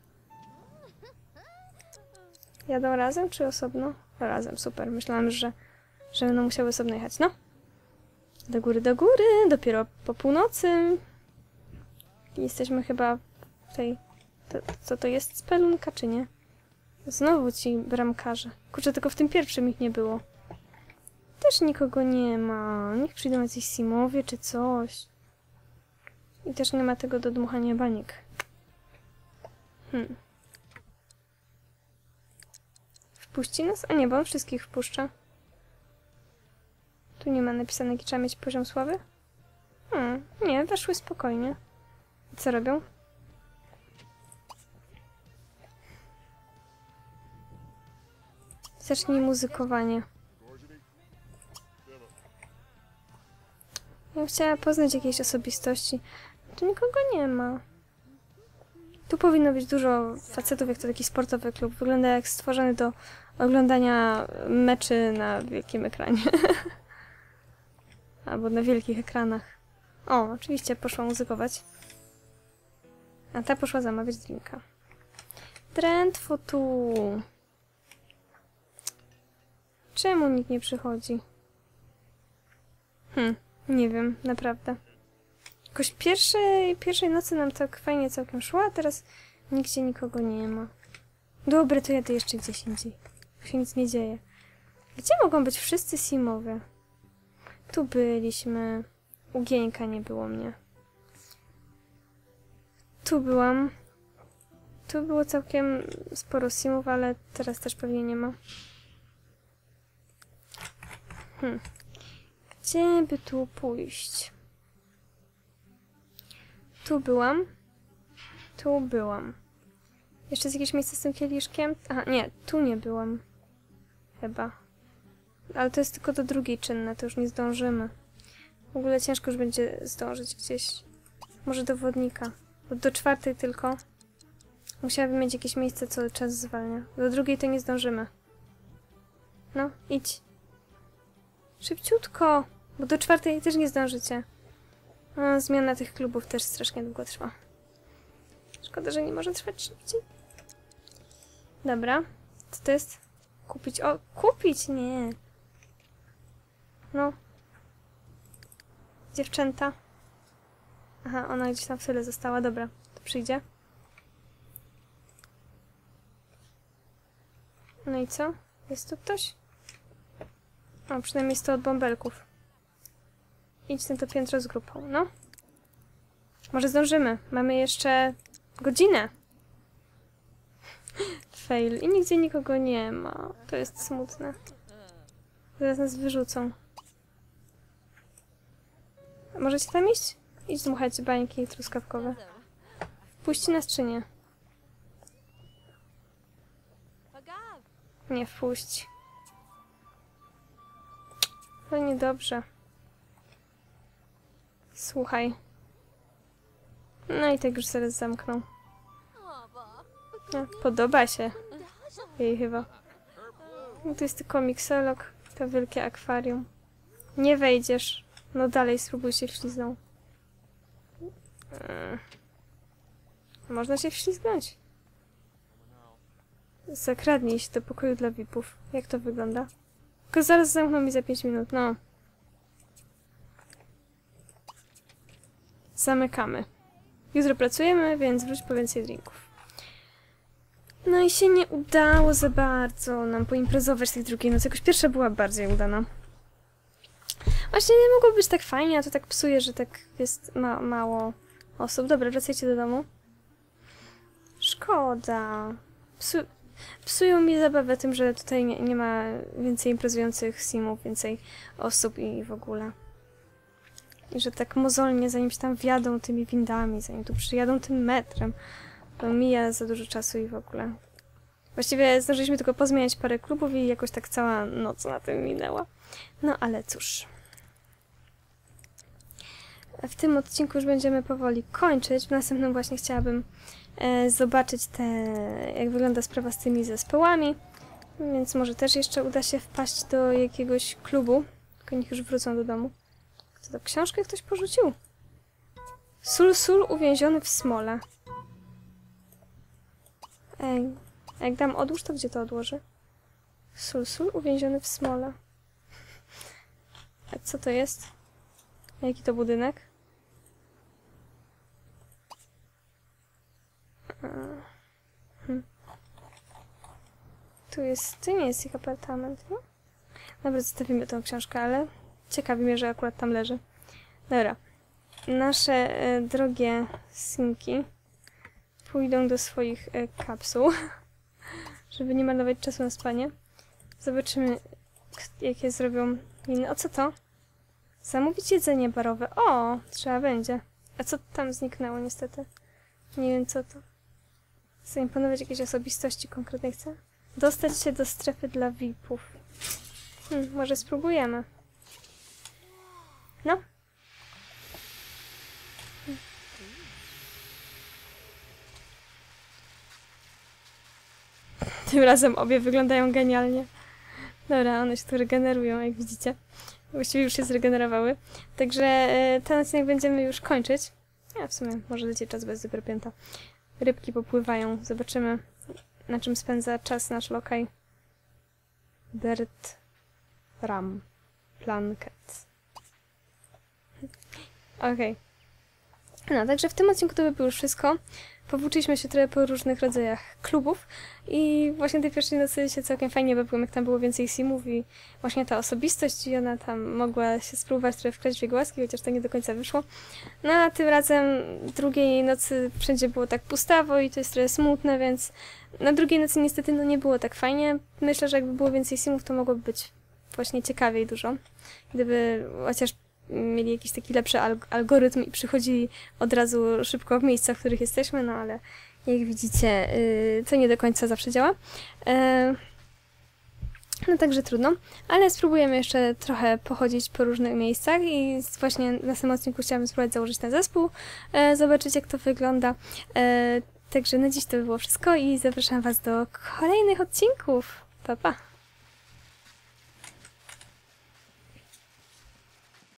Jadą razem czy osobno? Razem, super. Myślałam, że będą musiały osobno jechać. No. Do góry. Dopiero po północy. Jesteśmy chyba w tej... Co to jest? Spelunka czy nie? Znowu ci bramkarze. Kurczę, tylko w tym pierwszym ich nie było. Też nikogo nie ma. Niech przyjdą jacyś simowie czy coś. I też nie ma tego do dmuchania baniek. Wpuści nas? A nie, bo on wszystkich wpuszcza. Tu nie ma napisane, jaki trzeba mieć poziom sławy? Nie, weszły spokojnie. I co robią? Zacznij muzykowanie. Ja bym chciała poznać jakieś osobistości. Tu nikogo nie ma. Tu powinno być dużo facetów, jak to taki sportowy klub. Wygląda jak stworzony do oglądania meczy na wielkim ekranie. Albo na wielkich ekranach. O, oczywiście poszła muzykować. A ta poszła zamawiać drinka. Drętwo tu. Czemu nikt nie przychodzi? Nie wiem, naprawdę. Jakoś pierwszej nocy nam tak fajnie całkiem szło, a teraz nigdzie nikogo nie ma. Dobre, to jadę jeszcze gdzieś indziej. Tu się nic nie dzieje. Gdzie mogą być wszyscy simowie? Tu byliśmy. U Gieńka nie było mnie. Tu byłam. Tu było całkiem sporo simów, ale teraz też pewnie nie ma. Gdzie by tu pójść? Tu byłam. Tu byłam. Jeszcze jest jakieś miejsce z tym kieliszkiem? Aha, nie, tu nie byłam. Chyba. Ale to jest tylko do drugiej czynne, to już nie zdążymy. W ogóle ciężko już będzie zdążyć gdzieś. Może do wodnika. Bo do czwartej tylko. Musiałabym mieć jakieś miejsce, co czas zwalnia. Do drugiej to nie zdążymy. No, idź. Szybciutko, bo do czwartej też nie zdążycie. No, zmiana tych klubów też strasznie długo trwa. Szkoda, że nie może trwać szybciej. Dobra. Co to jest? Kupić. O, kupić? Nie. No. Dziewczęta. Aha, ona gdzieś tam w tyle została. Dobra, to przyjdzie. No i co? Jest tu ktoś? O, przynajmniej jest to od bąbelków. Idź na to piętro z grupą, no. Może zdążymy. Mamy jeszcze godzinę. Fail. I nigdzie nikogo nie ma. To jest smutne. Zaraz nas wyrzucą. Możecie tam iść? Idź dmuchać bańki truskawkowe. Wpuści nas czy nie? Nie wpuść. To niedobrze. Słuchaj. No i tak już zaraz zamkną. No, podoba się jej chyba. No tu jest tylko miksolog, to wielkie akwarium. Nie wejdziesz. No dalej spróbuj się wślizgnąć. Można się wślizgnąć. Zakradnij się do pokoju dla VIP-ów. Jak to wygląda? Tylko zaraz zamkną mi za 5 minut, no. Zamykamy. Jutro pracujemy, więc wróć po więcej drinków. No i się nie udało za bardzo nam poimprezować tej drugiej nocy. Jakoś pierwsza była bardziej udana. Właśnie nie mogło być tak fajnie, a to tak psuje, że tak jest mało osób. Dobra, wracajcie do domu. Szkoda. Psują mi zabawę tym, że tutaj nie ma więcej imprezujących simów, więcej osób i w ogóle. I że tak mozolnie, zanim się tam wjadą tymi windami, zanim tu przyjadą tym metrem, to mija za dużo czasu i w ogóle. Właściwie zdążyliśmy tylko pozmieniać parę klubów i jakoś tak cała noc na tym minęła. No ale cóż. W tym odcinku już będziemy powoli kończyć. W następnym właśnie chciałabym zobaczyć jak wygląda sprawa z tymi zespołami. Więc może też jeszcze uda się wpaść do jakiegoś klubu. Tylko niech już wrócą do domu. Co to, książkę ktoś porzucił? Sól uwięziony w smole. Ej, a jak dam odłóż, to gdzie to odłoży? Sól uwięziony w smole. A co to jest? Jaki to budynek? Tu nie jest ich apartament, no? Dobra, zostawimy tą książkę, ale ciekawi mnie, że akurat tam leży. Dobra. Nasze drogie synki pójdą do swoich kapsuł, żeby nie marnować czasu na spanie. Zobaczymy, jakie zrobią inne. O, co to? Zamówić jedzenie barowe. O, trzeba będzie. A co tam zniknęło niestety? Nie wiem co to. Zaimponować jakiejś osobistości konkretnej chcę? Dostać się do strefy dla VIP-ów. Może spróbujemy. No. Tym razem obie wyglądają genialnie. Dobra, one się tu regenerują, jak widzicie. Właściwie już się zregenerowały. Także ten odcinek będziemy już kończyć. Ja w sumie może leci czas bez Zebropięta. Rybki popływają. Zobaczymy, na czym spędza czas nasz lokaj. Bertram Plunkett. Okej. No, także w tym odcinku to by było już wszystko. Powłóczyliśmy się trochę po różnych rodzajach klubów i właśnie tej pierwszej nocy się całkiem fajnie bawiłem, jak tam było więcej simów i właśnie ta osobistość i ona tam mogła się spróbować trochę wkraść w jego łaski, chociaż to nie do końca wyszło. No a tym razem drugiej nocy wszędzie było tak pustawo i to jest trochę smutne, więc na drugiej nocy niestety no nie było tak fajnie. Myślę, że jakby było więcej simów, to mogłoby być właśnie ciekawiej dużo. Gdyby chociaż mieli jakiś taki lepszy algorytm i przychodzili od razu szybko w miejsca, w których jesteśmy, no ale jak widzicie, to nie do końca zawsze działa. No także trudno, ale spróbujemy jeszcze trochę pochodzić po różnych miejscach i właśnie na samym odcinku chciałabym spróbować założyć ten zespół, zobaczyć jak to wygląda. Także na dziś to by było wszystko i zapraszam Was do kolejnych odcinków. Pa, pa!